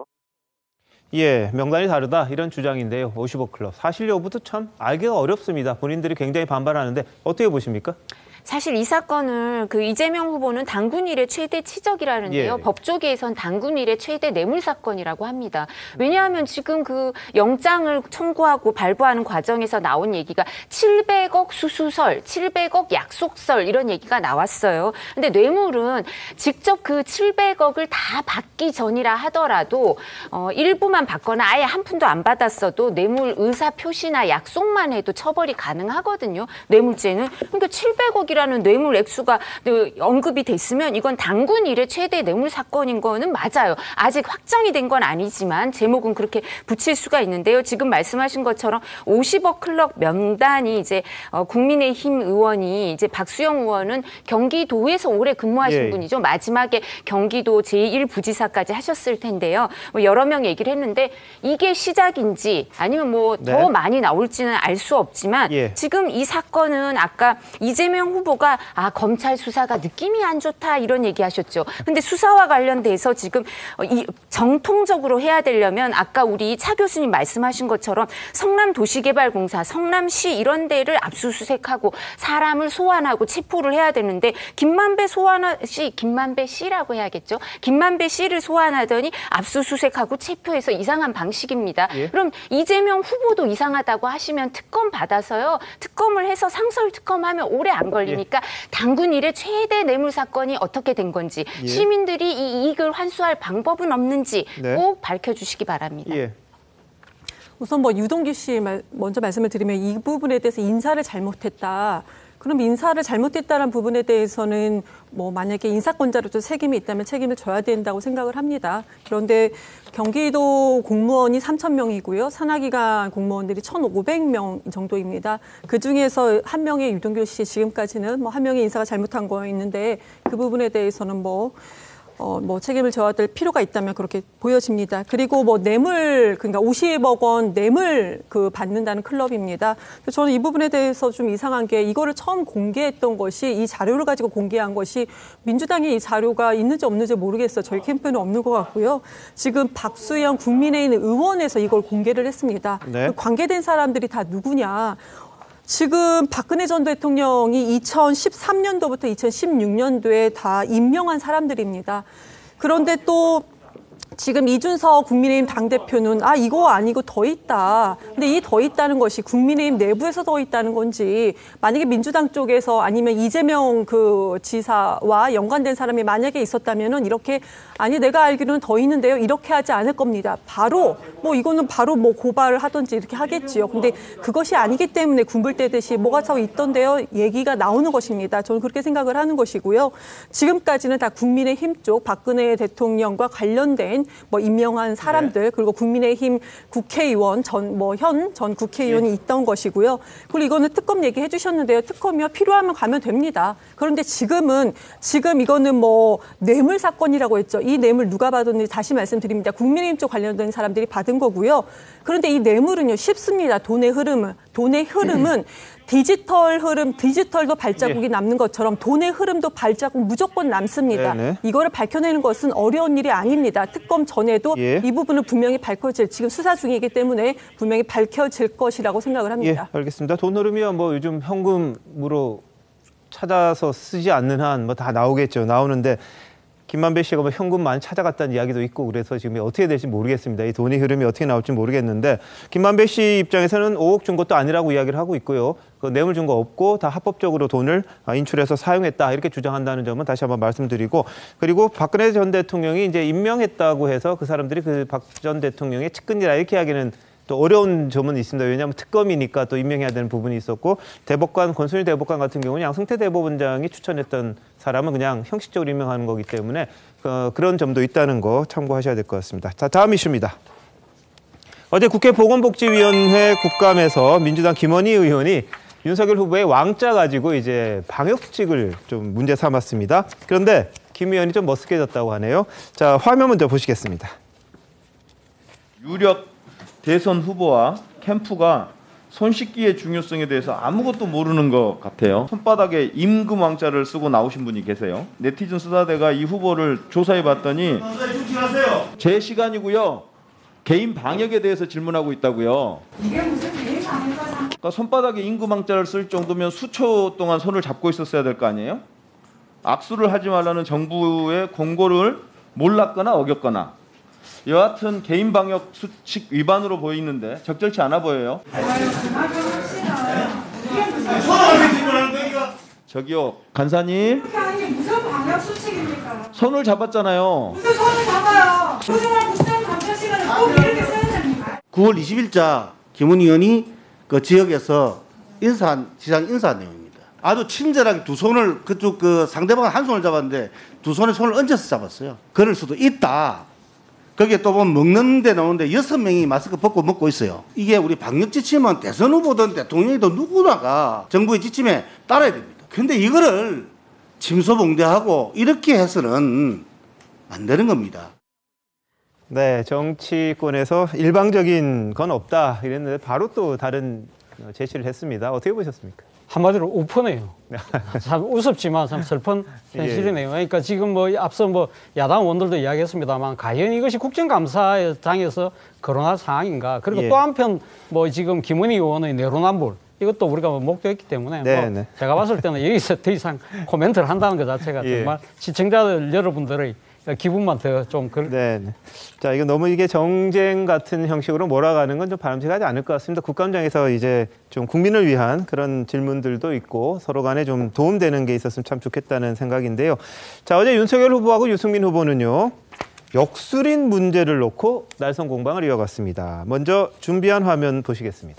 S1: 예, 명단이 다르다 이런 주장인데요. 오십억 클럽. 사실 여부도 참 알기가 어렵습니다. 본인들이 굉장히 반발하는데 어떻게 보십니까?
S2: 사실 이 사건을 그 이재명 후보는 당군 일의 최대 치적이라는데요. 예. 법조계에선 당군 일의 최대 뇌물 사건이라고 합니다. 왜냐하면 지금 그 영장을 청구하고 발부하는 과정에서 나온 얘기가 칠백억 수수설, 칠백억 약속설 이런 얘기가 나왔어요. 근데 뇌물은 직접 그 칠백억을 다 받기 전이라 하더라도 어, 일부만 받거나 아예 한 푼도 안 받았어도 뇌물 의사 표시나 약속만 해도 처벌이 가능하거든요. 뇌물죄는. 그러니까 칠백억이 라는 뇌물 액수가 언급이 됐으면 이건 당군 일의 최대 뇌물 사건인 거는 맞아요. 아직 확정이 된 건 아니지만 제목은 그렇게 붙일 수가 있는데요. 지금 말씀하신 것처럼 오십억 클럽 명단이 이제 국민의힘 의원이 이제 박수영 의원은 경기도에서 오래 근무하신 예. 분이죠. 마지막에 경기도 제일 부지사까지 하셨을 텐데요. 뭐 여러 명 얘기를 했는데 이게 시작인지 아니면 뭐 더 네. 많이 나올지는 알 수 없지만 예. 지금 이 사건은 아까 이재명 후보 후보가 아 검찰 수사가 느낌이 안 좋다 이런 얘기하셨죠. 근데 수사와 관련돼서 지금 이 정통적으로 해야 되려면 아까 우리 차 교수님 말씀하신 것처럼 성남도시개발공사, 성남시 이런 데를 압수수색하고 사람을 소환하고 체포를 해야 되는데 김만배 소환 씨, 김만배 씨라고 해야겠죠. 김만배 씨를 소환하더니 압수수색하고 체포해서 이상한 방식입니다. 예? 그럼 이재명 후보도 이상하다고 하시면 특검 받아서요. 특검을 해서 상설 특검하면 오래 안 걸리니까 그러니까 당군 일의 최대 뇌물 사건이 어떻게 된 건지 예. 시민들이 이 이익을 환수할 방법은 없는지 네. 꼭 밝혀주시기 바랍니다. 예.
S8: 우선 뭐 유동규 씨 먼저 말씀을 드리면 이 부분에 대해서 인사를 잘못했다. 그럼 인사를 잘못했다는 부분에 대해서는 뭐 만약에 인사권자로서 책임이 있다면 책임을 져야 된다고 생각을 합니다. 그런데 경기도 공무원이 삼천 명이고요. 산하기관 공무원들이 천오백 명 정도입니다. 그중에서 한 명의 유동규 씨 지금까지는 뭐 한 명의 인사가 잘못한 거 있는데 그 부분에 대해서는 뭐 어, 뭐 책임을 져야 될 필요가 있다면 그렇게 보여집니다. 그리고 뭐 뇌물, 그러니까 오십억 원 뇌물 그 받는다는 클럽입니다. 저는 이 부분에 대해서 좀 이상한 게 이거를 처음 공개했던 것이 이 자료를 가지고 공개한 것이 민주당에 이 자료가 있는지 없는지 모르겠어요. 저희 캠프는 없는 것 같고요. 지금 박수영 국민의힘 의원에서 이걸 공개를 했습니다.
S1: 네.
S8: 그 관계된 사람들이 다 누구냐. 지금 박근혜 전 대통령이 이천십삼 년도부터 이천십육 년도에 다 임명한 사람들입니다. 그런데 또 지금 이준석 국민의힘 당대표는 아 이거 아니고 더 있다. 근데 이 더 있다는 것이 국민의힘 내부에서 더 있다는 건지 만약에 민주당 쪽에서 아니면 이재명 그 지사와 연관된 사람이 만약에 있었다면은 이렇게 아니 내가 알기로는 더 있는데요. 이렇게 하지 않을 겁니다. 바로 뭐 이거는 바로 뭐 고발을 하든지 이렇게 하겠지요. 근데 그것이 아니기 때문에 군불 떼듯이 뭐가 더 있던데요. 얘기가 나오는 것입니다. 저는 그렇게 생각을 하는 것이고요. 지금까지는 다 국민의힘 쪽 박근혜 대통령과 관련된 뭐 임명한 사람들 네. 그리고 국민의힘 국회의원 전 뭐 현 전 국회의원이 네. 있던 것이고요. 그리고 이거는 특검 얘기해 주셨는데요. 특검이요 필요하면 가면 됩니다. 그런데 지금은 지금 이거는 뭐 뇌물 사건이라고 했죠. 이 뇌물 누가 받았는지 다시 말씀드립니다. 국민의힘 쪽 관련된 사람들이 받은 거고요. 그런데 이 뇌물은요 쉽습니다. 돈의 흐름은 돈의 흐름은 디지털 흐름, 디지털도 발자국이 예. 남는 것처럼 돈의 흐름도 발자국 무조건 남습니다. 네네. 이거를 밝혀내는 것은 어려운 일이 아닙니다. 특검 전에도 예. 이 부분은 분명히 밝혀질, 지금 수사 중이기 때문에 분명히 밝혀질 것이라고 생각을 합니다.
S1: 예, 알겠습니다. 돈 흐름이요, 뭐 요즘 현금으로 찾아서 쓰지 않는 한 뭐 다 나오겠죠. 나오는데 김만배 씨가 뭐 현금 많이 찾아갔다는 이야기도 있고 그래서 지금 어떻게 될지 모르겠습니다. 이 돈의 흐름이 어떻게 나올지 모르겠는데 김만배 씨 입장에서는 오억 준 것도 아니라고 이야기를 하고 있고요. 그 뇌물 준 거 없고 다 합법적으로 돈을 인출해서 사용했다 이렇게 주장한다는 점은 다시 한번 말씀드리고 그리고 박근혜 전 대통령이 이제 임명했다고 해서 그 사람들이 그 박 전 대통령의 측근이라 이렇게 하기는 또 어려운 점은 있습니다. 왜냐하면 특검이니까 또 임명해야 되는 부분이 있었고 대법관 권순일 대법관 같은 경우는 양승태 대법원장이 추천했던 사람은 그냥 형식적으로 임명하는 거기 때문에 어, 그런 점도 있다는 거 참고하셔야 될 것 같습니다. 자, 다음 이슈입니다. 어제 국회 보건복지위원회 국감에서 민주당 김원희 의원이 윤석열 후보의 왕자 가지고 이제 방역수칙을 좀 문제 삼았습니다. 그런데 김 의원이 좀 머쓱해졌다고 하네요. 자, 화면 먼저 보시겠습니다.
S10: 유력 대선 후보와 캠프가 손 씻기의 중요성에 대해서 아무것도 모르는 것 같아요. 손바닥에 임금 왕자를 쓰고 나오신 분이 계세요. 네티즌 수사대가 이 후보를 조사해 봤더니 제 시간이고요. 개인 방역에 대해서 질문하고 있다고요.
S22: 이게 무슨 개인 방역이야?
S10: 그러니까 손바닥에 임금 왕자를 쓸 정도면 수초 동안 손을 잡고 있었어야 될 거 아니에요? 악수를 하지 말라는 정부의 공고를 몰랐거나 어겼거나 여하튼 개인 방역 수칙 위반으로 보이는데 적절치 않아 보여요. 저기요 간사님.
S22: 그게 아니 무슨 방역 수칙입니까?
S10: 손을 잡았잖아요.
S22: 무슨 손을 잡아요? 소중한 국정 감사 시간에 꼭 이렇게 써야 됩니까?
S23: 구월 이십일자 김은희 의원이 그 지역에서 인사한 지상 인사한 내용입니다. 아주 친절하게 두 손을 그쪽 그 상대방은 한 손을 잡았는데 두 손에 손을 얹어서 잡았어요. 그럴 수도 있다. 거기에 또 보면 먹는 데 나오는데 여섯 명이 마스크 벗고 먹고 있어요. 이게 우리 방역 지침은 대선 후보든 대통령이든 누구나가 정부의 지침에 따라야 됩니다. 근데 이거를 침소봉대하고 이렇게 해서는 안 되는 겁니다.
S1: 네, 정치권에서 일방적인 건 없다 이랬는데 바로 또 다른 제시를 했습니다. 어떻게 보셨습니까?
S5: 한마디로 오픈해요. 참 우습지만 참 슬픈 현실이네요. 그러니까 지금 뭐 앞서 뭐 야당 의원들도 이야기했습니다만 과연 이것이 국정감사장에서 거론할 상황인가? 그리고
S1: 예.
S5: 또 한편 뭐 지금 김은희 의원의 내로남불 이것도 우리가 뭐 목도했기 때문에
S1: 네,
S5: 뭐
S1: 네.
S5: 제가 봤을 때는 여기서 더 이상 코멘트를 한다는 것 자체가
S1: 예.
S5: 정말 시청자들 여러분들의 기분만 더 좀 그럴.
S1: 네. 자, 이거 너무 이게 정쟁 같은 형식으로 몰아가는 건 좀 바람직하지 않을 것 같습니다. 국감장에서 이제 좀 국민을 위한 그런 질문들도 있고 서로 간에 좀 도움되는 게 있었으면 참 좋겠다는 생각인데요. 자, 어제 윤석열 후보하고 유승민 후보는요. 역술인 문제를 놓고 날선 공방을 이어갔습니다. 먼저 준비한 화면 보시겠습니다.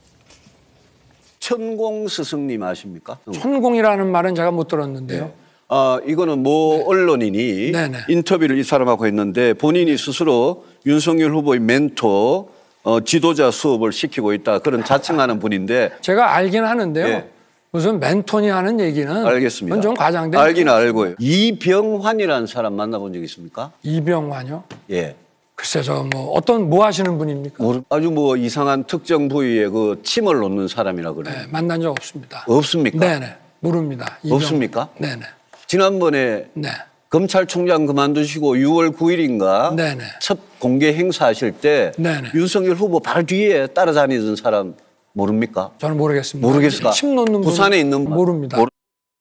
S24: 천공 스승님 아십니까?
S25: 천공이라는 말은 제가 못 들었는데요.
S24: 네. 아, 이거는 모
S25: 네.
S24: 언론인이
S25: 네네.
S24: 인터뷰를 이 사람하고 했는데 본인이 스스로 윤석열 후보의 멘토, 어, 지도자 수업을 시키고 있다. 그런 자칭하는 분인데.
S25: 제가 알긴 하는데요.
S24: 네.
S25: 무슨 멘토니 하는 얘기는
S24: 알겠습니다.
S25: 그건 좀 과장된.
S24: 알긴 알고요. 이병환이라는 사람 만나본 적 있습니까?
S25: 이병환요?
S24: 예.
S25: 글쎄 저 뭐 어떤 뭐 하시는 분입니까?
S24: 모르, 아주 뭐 이상한 특정 부위에 그 침을 놓는 사람이라 그래요.
S25: 네, 만난 적 없습니다.
S24: 없습니까?
S25: 네네. 모릅니다. 이병...
S24: 없습니까?
S25: 네네.
S24: 지난번에
S25: 네.
S24: 검찰총장 그만두시고 유월 구일인가
S25: 네네.
S24: 첫 공개 행사하실 때
S25: 네네.
S24: 윤석열 후보 바로 뒤에 따라다니던 사람 모릅니까?
S25: 저는 모르겠습니다.
S24: 모르겠을까?
S25: 침 놓는
S24: 부산에 있는 분
S25: 모릅니다.
S24: 모르...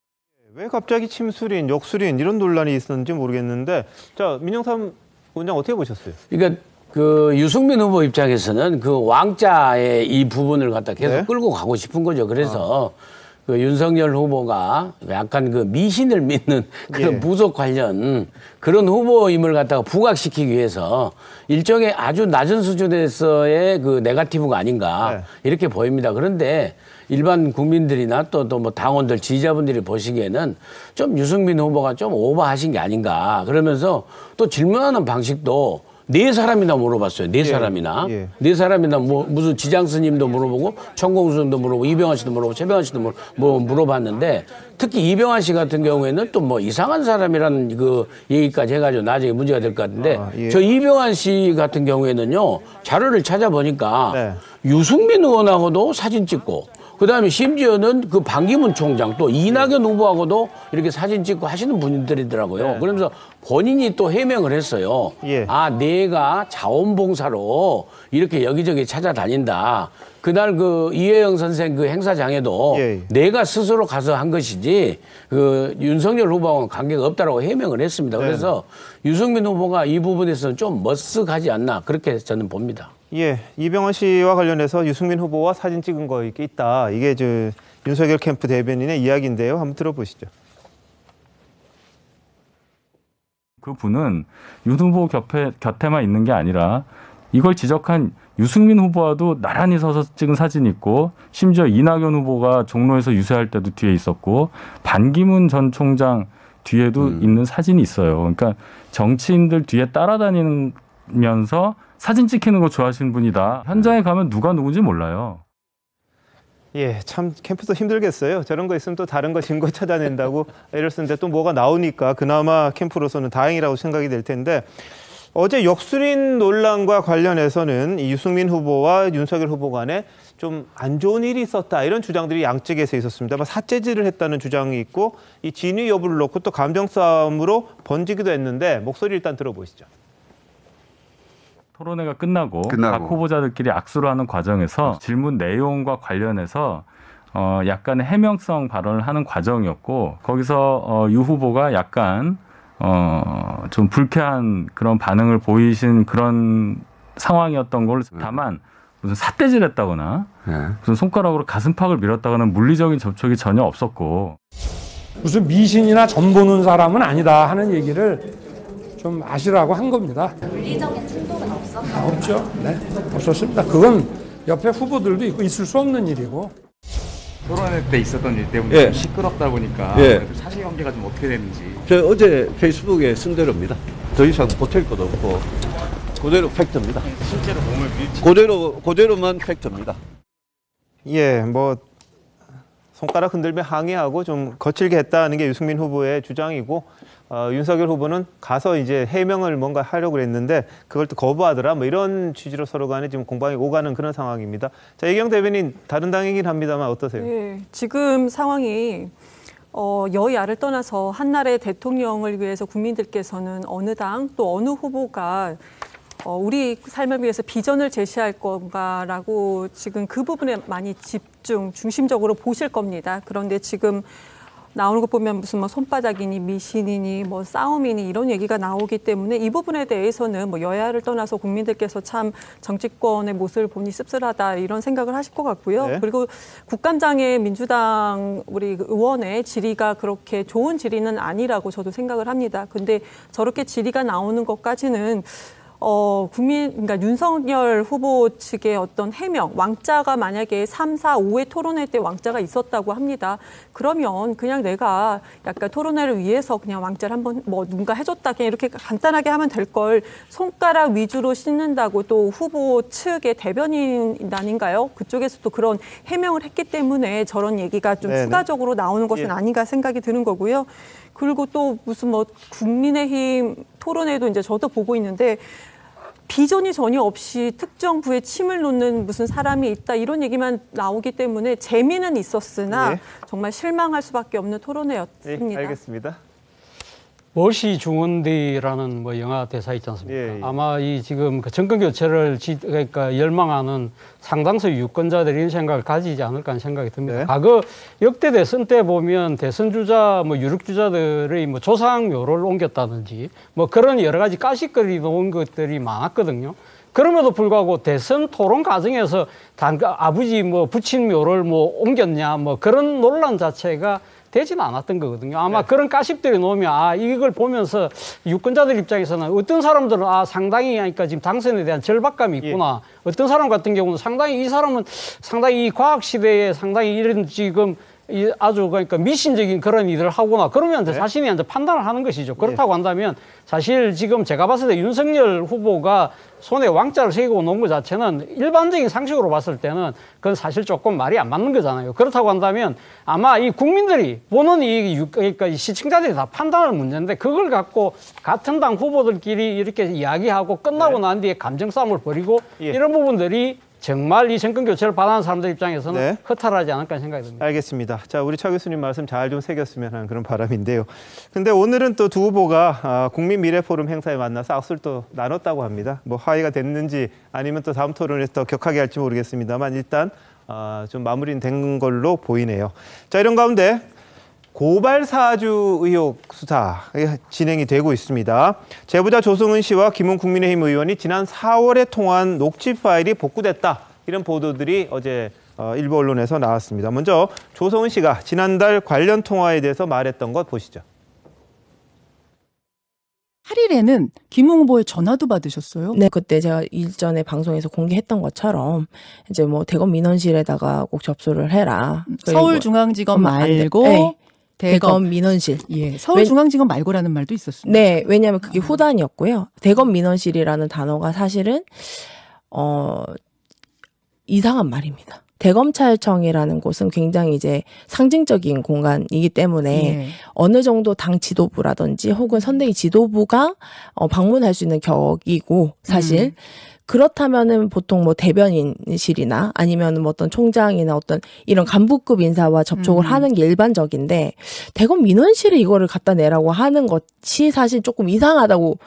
S1: 왜 갑자기 침수린, 역수린 이런 논란이 있었는지 모르겠는데, 자 민영삼 원장 어떻게 보셨어요?
S12: 그러니까 그 유승민 후보 입장에서는 그 왕자의 이 부분을 갖다 계속
S1: 네?
S12: 끌고 가고 싶은 거죠. 그래서 아. 그 윤석열 후보가 약간 그 미신을 믿는 그런
S1: 예.
S12: 부속 관련 그런 후보임을 갖다가 부각시키기 위해서 일종의 아주 낮은 수준에서의 그 네거티브가 아닌가
S1: 네.
S12: 이렇게 보입니다. 그런데 일반 국민들이나 또 또 뭐 당원들 지지자분들이 보시기에는 좀 유승민 후보가 좀 오버하신 게 아닌가 그러면서 또 질문하는 방식도 네 사람이나 물어봤어요. 네 사람이나.
S1: 예.
S12: 네 사람이나 뭐 무슨 지장 스님도 물어보고 천공수도 물어보고 이병환 씨도 물어보고 최병환 씨도 물, 뭐 물어봤는데 특히 이병환 씨 같은 경우에는 또 뭐 이상한 사람이라는 그 얘기까지 해가지고 나중에 문제가 될 것 같은데
S1: 아, 예.
S12: 저 이병환 씨 같은 경우에는요 자료를 찾아보니까
S1: 네.
S12: 유승민 의원하고도 사진 찍고 그다음에 심지어는 그 반기문 총장 또 이낙연 후보하고도 이렇게 사진 찍고 하시는 분들이더라고요.
S1: 네.
S12: 그러면서 본인이 또 해명을 했어요.
S1: 예.
S12: 아, 내가 자원봉사로 이렇게 여기저기 찾아다닌다. 그날 그 이혜영 선생 그 행사장에도
S1: 예.
S12: 내가 스스로 가서 한 것이지 그 윤석열 후보하고는 관계가 없다라고 해명을 했습니다. 그래서 네. 유승민 후보가 이 부분에서는 좀 머쓱하지 않나 그렇게 저는 봅니다.
S1: 예, 이병헌 씨와 관련해서 유승민 후보와 사진 찍은 거 있다. 이게 저 윤석열 캠프 대변인의 이야기인데요. 한번 들어보시죠.
S11: 그 분은 윤 후보 곁에, 곁에만 있는 게 아니라 이걸 지적한 유승민 후보와도 나란히 서서 찍은 사진이 있고 심지어 이낙연 후보가 종로에서 유세할 때도 뒤에 있었고 반기문 전 총장 뒤에도 음. 있는 사진이 있어요. 그러니까 정치인들 뒤에 따라다니면서 사진 찍히는 거 좋아하시는 분이다. 현장에 가면 누가 누군지 몰라요.
S1: 예, 참 캠프도 힘들겠어요. 저런 거 있으면 또 다른 거 증거 찾아낸다고 애를 쓰는데 또 뭐가 나오니까 그나마 캠프로서는 다행이라고 생각이 될 텐데 어제 역술인 논란과 관련해서는 이 유승민 후보와 윤석열 후보 간에 좀 안 좋은 일이 있었다 이런 주장들이 양측에서 있었습니다. 사죄질을 했다는 주장이 있고 이 진위 여부를 놓고 또 감정 싸움으로 번지기도 했는데 목소리 일단 들어보시죠.
S11: 토론회가 끝나고,
S13: 끝나고
S11: 각 후보자들끼리 악수를 하는 과정에서 질문 내용과 관련해서 어, 약간의 해명성 발언을 하는 과정이었고 거기서 어, 유 후보가 약간 어, 좀 불쾌한 그런 반응을 보이신 그런 상황이었던 걸 다만 무슨 삿대질했다거나
S13: 네.
S11: 무슨 손가락으로 가슴팍을 밀었다거나 물리적인 접촉이 전혀 없었고
S25: 무슨 미신이나 점 보는 사람은 아니다 하는 얘기를 좀 아시라고 한 겁니다.
S14: 물리적인 충돌은 없었나요?
S25: 아, 없죠. 네, 없었습니다. 그건 옆에 후보들도 있고 있을 수 없는 일이고.
S15: 토론회 때 있었던 일 때문에
S24: 예.
S15: 좀 시끄럽다 보니까
S24: 예.
S15: 사실관계가 좀 어떻게 됐는지.
S24: 저 어제 페이스북에 쓴 대로입니다. 더 이상 보탤 것도 없고 그대로 팩트입니다.
S15: 실제로 몸을 밀치.
S24: 그대로 그대로만 팩트입니다.
S1: 예, 뭐 손가락 흔들며 항의하고 좀 거칠게 했다는 게 유승민 후보의 주장이고 어, 윤석열 후보는 가서 이제 해명을 뭔가 하려고 했는데 그걸 또 거부하더라 뭐 이런 취지로 서로 간에 지금 공방이 오가는 그런 상황입니다. 자, 이경 대변인 다른 당이긴 합니다만 어떠세요?
S8: 네, 지금 상황이 어, 여야를 떠나서 한나라의 대통령을 위해서 국민들께서는 어느 당 또 어느 후보가 어, 우리 삶을 위해서 비전을 제시할 건가라고 지금 그 부분에 많이 집중, 중심적으로 보실 겁니다. 그런데 지금 나오는 거 보면 무슨 뭐 손바닥이니 미신이니 뭐 싸움이니 이런 얘기가 나오기 때문에 이 부분에 대해서는 뭐 여야를 떠나서 국민들께서 참 정치권의 모습을 보니 씁쓸하다 이런 생각을 하실 것 같고요.
S1: 네.
S8: 그리고 국감장의 민주당 우리 의원의 질의가 그렇게 좋은 질의는 아니라고 저도 생각을 합니다. 근데 저렇게 질의가 나오는 것까지는 어, 국민, 그러니까 윤석열 후보 측의 어떤 해명, 왕자가 만약에 삼, 사, 오회 토론회 때 왕자가 있었다고 합니다. 그러면 그냥 내가 약간 토론회를 위해서 그냥 왕자를 한번 뭐 누군가 해줬다, 그냥 이렇게 간단하게 하면 될 걸 손가락 위주로 씻는다고 또 후보 측의 대변인단인가요? 그쪽에서 또 그런 해명을 했기 때문에 저런 얘기가 좀 네네. 추가적으로 나오는 것은 예. 아닌가 생각이 드는 거고요. 그리고 또 무슨 뭐 국민의힘 토론회도 이제 저도 보고 있는데 비전이 전혀 없이 특정 부에 침을 놓는 무슨 사람이 있다 이런 얘기만 나오기 때문에 재미는 있었으나 예. 정말 실망할 수밖에 없는 토론회였습니다.
S1: 예, 알겠습니다.
S5: 무엇이 중원디라는 뭐 영화 대사 있지 않습니까? 예, 예. 아마 이 지금 그 정권 교체를 지, 그러니까 열망하는 상당수 유권자들이 이런 생각을 가지지 않을까 하는 생각이 듭니다. 네. 과거 역대 대선 때 보면 대선 주자, 뭐 유력 주자들의 뭐 조상 묘를 옮겼다든지 뭐 그런 여러 가지 가십거리 놓은 것들이 많았거든요. 그럼에도 불구하고 대선 토론 과정에서 단, 아버지 뭐 부친 묘를 뭐 옮겼냐 뭐 그런 논란 자체가 되지는 않았던 거거든요. 아마 네. 그런 가십들이 놓으면 아 이걸 보면서 유권자들 입장에서는 어떤 사람들은 아 상당히 그러니까 지금 당선에 대한 절박감이 있구나. 예. 어떤 사람 같은 경우는 상당히 이 사람은 상당히 이 과학 시대에 상당히 이런 지금 이 아주 그러니까 미신적인 그런 일을 하구나. 그러면 네. 자신이 이제 판단을 하는 것이죠. 그렇다고 네. 한다면 사실 지금 제가 봤을 때 윤석열 후보가 손에 왕자를 새기고 놓은 것 자체는 일반적인 상식으로 봤을 때는 그건 사실 조금 말이 안 맞는 거잖아요. 그렇다고 한다면 아마 이 국민들이 보는 이 그러니까 이 시청자들이 다 판단할 문제인데 그걸 갖고 같은 당 후보들끼리 이렇게 이야기하고 끝나고 네. 난 뒤에 감정 싸움을 벌이고 예. 이런 부분들이 정말 이 정권 교체를 바라는 사람들 입장에서는 네. 허탈하지 않을까 생각이 듭니다.
S1: 알겠습니다. 자, 우리 차 교수님 말씀 잘 좀 새겼으면 하는 그런 바람인데요. 근데 오늘은 또 두 후보가 아, 국민미래포럼 행사에 만나서 악수를 또 나눴다고 합니다. 뭐 화해가 됐는지 아니면 또 다음 토론에서 더 격하게 할지 모르겠습니다만 일단 아, 좀 마무리는 된 걸로 보이네요. 자, 이런 가운데 고발 사주 의혹 수사 진행이 되고 있습니다. 제보자 조성은 씨와 김웅 국민의힘 의원이 지난 사월에 통화한 녹취 파일이 복구됐다. 이런 보도들이 어제 일부 언론에서 나왔습니다. 먼저 조성은 씨가 지난달 관련 통화에 대해서 말했던 것 보시죠.
S7: 팔 일에는 김웅 후보의 전화도 받으셨어요?
S13: 네, 그때 제가 일전에 방송에서 공개했던 것처럼 이제 뭐 대검 민원실에다가 꼭 접수를 해라.
S7: 서울중앙지검 말고 네.
S13: 대검 민원실.
S7: 예, 서울중앙지검 말고라는 말도 있었습니다.
S13: 네, 왜냐하면 그게 후단이었고요. 대검 민원실이라는 단어가 사실은 어 이상한 말입니다. 대검찰청이라는 곳은 굉장히 이제 상징적인 공간이기 때문에 예. 어느 정도 당 지도부라든지 혹은 선대위 지도부가 어, 방문할 수 있는 격이고 사실. 음. 그렇다면은 보통 뭐 대변인실이나 아니면 뭐 어떤 총장이나 어떤 이런 간부급 인사와 접촉을 음. 하는 게 일반적인데 대검 민원실에 이거를 갖다 내라고 하는 것이 사실 조금 이상하다고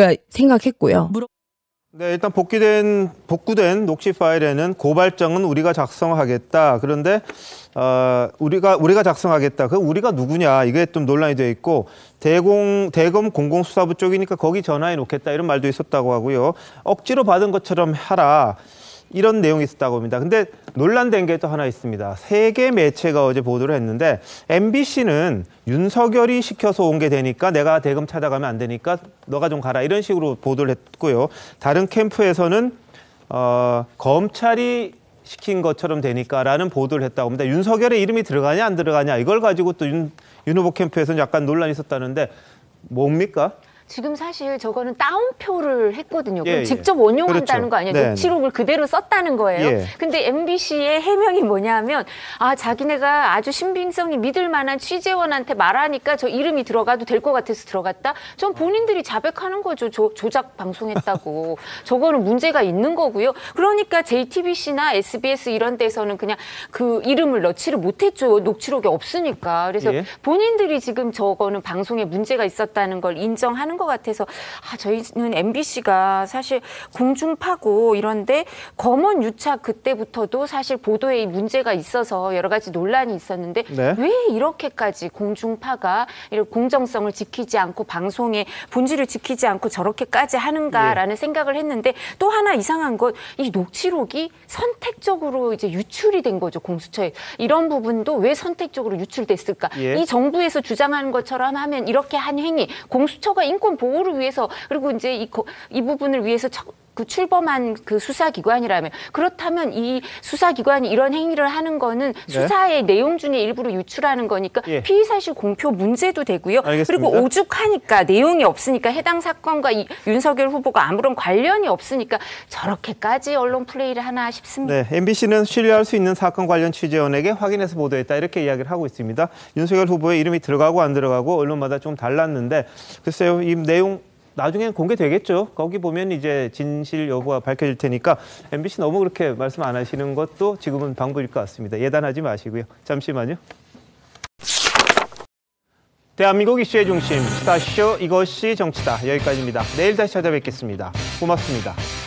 S13: 생각했고요.
S1: 네, 일단 복귀된 복구된 녹취 파일에는 고발장은 우리가 작성하겠다. 그런데 어, 우리가 우리가 작성하겠다. 그 우리가 누구냐 이게 좀 논란이 돼 있고 대공 대검 공공수사부 쪽이니까 거기 전화해 놓겠다 이런 말도 있었다고 하고요. 억지로 받은 것처럼 하라. 이런 내용이 있었다고 합니다. 근데 논란된 게 또 하나 있습니다. 세 개 매체가 어제 보도를 했는데 엠비씨는 윤석열이 시켜서 온 게 되니까 내가 대검 찾아가면 안 되니까 너가 좀 가라 이런 식으로 보도를 했고요. 다른 캠프에서는 어, 검찰이 시킨 것처럼 되니까라는 보도를 했다고 합니다. 윤석열의 이름이 들어가냐 안 들어가냐 이걸 가지고 또 윤 윤 후보 캠프에서는 약간 논란이 있었다는데 뭡니까?
S2: 지금 사실 저거는 따옴표를 했거든요. 그럼
S1: 예,
S2: 직접
S1: 예.
S2: 원용한다는
S1: 그렇죠.
S2: 거 아니에요?
S1: 네.
S2: 녹취록을 그대로 썼다는 거예요.
S1: 예.
S2: 근데 엠비씨의 해명이 뭐냐면 아 자기네가 아주 신빙성이 믿을 만한 취재원한테 말하니까 저 이름이 들어가도 될 것 같아서 들어갔다. 전 본인들이 자백하는 거죠. 조, 조작 방송했다고. 저거는 문제가 있는 거고요. 그러니까 제이티비씨나 에스비에스 이런 데서는 그냥 그 이름을 넣지를 못했죠. 녹취록이 없으니까. 그래서 예. 본인들이 지금 저거는 방송에 문제가 있었다는 걸 인정하는 것 같아서 아, 저희는 엠비씨가 사실 공중파고 이런데 검언 유착 그때부터도 사실 보도에 문제가 있어서 여러 가지 논란이 있었는데 네. 왜 이렇게까지 공중파가 이런 공정성을 지키지 않고 방송의 본질을 지키지 않고 저렇게까지 하는가라는 네. 생각을 했는데 또 하나 이상한 건 이 녹취록이 선택적으로 이제 유출이 된 거죠. 공수처에. 이런 부분도 왜 선택적으로 유출됐을까? 예. 이 정부에서 주장하는 것처럼 하면 이렇게 한 행위 공수처가 인권 인권 보호를 위해서 그리고 이제 이, 이 부분을 위해서 척, 그 출범한 그 수사기관이라면 그렇다면 이 수사기관이 이런 행위를 하는 거는
S1: 네.
S2: 수사의 내용 중에 일부를 유출하는 거니까
S1: 예.
S2: 피의사실 공표 문제도 되고요.
S1: 알겠습니다.
S2: 그리고 오죽하니까 내용이 없으니까 해당 사건과 이 윤석열 후보가 아무런 관련이 없으니까 저렇게까지 언론 플레이를 하나 싶습니다.
S1: 네, 엠비씨는 신뢰할 수 있는 사건 관련 취재원에게 확인해서 보도했다 이렇게 이야기를 하고 있습니다. 윤석열 후보의 이름이 들어가고 안 들어가고 언론마다 좀 달랐는데 글쎄요, 이 내용 나중엔 공개되겠죠. 거기 보면 이제 진실 여부가 밝혀질 테니까 엠비씨 너무 그렇게 말씀 안 하시는 것도 지금은 방법일 것 같습니다. 예단하지 마시고요. 잠시만요. 대한민국 이슈의 중심 스타쇼 이것이 정치다. 여기까지입니다. 내일 다시 찾아뵙겠습니다. 고맙습니다.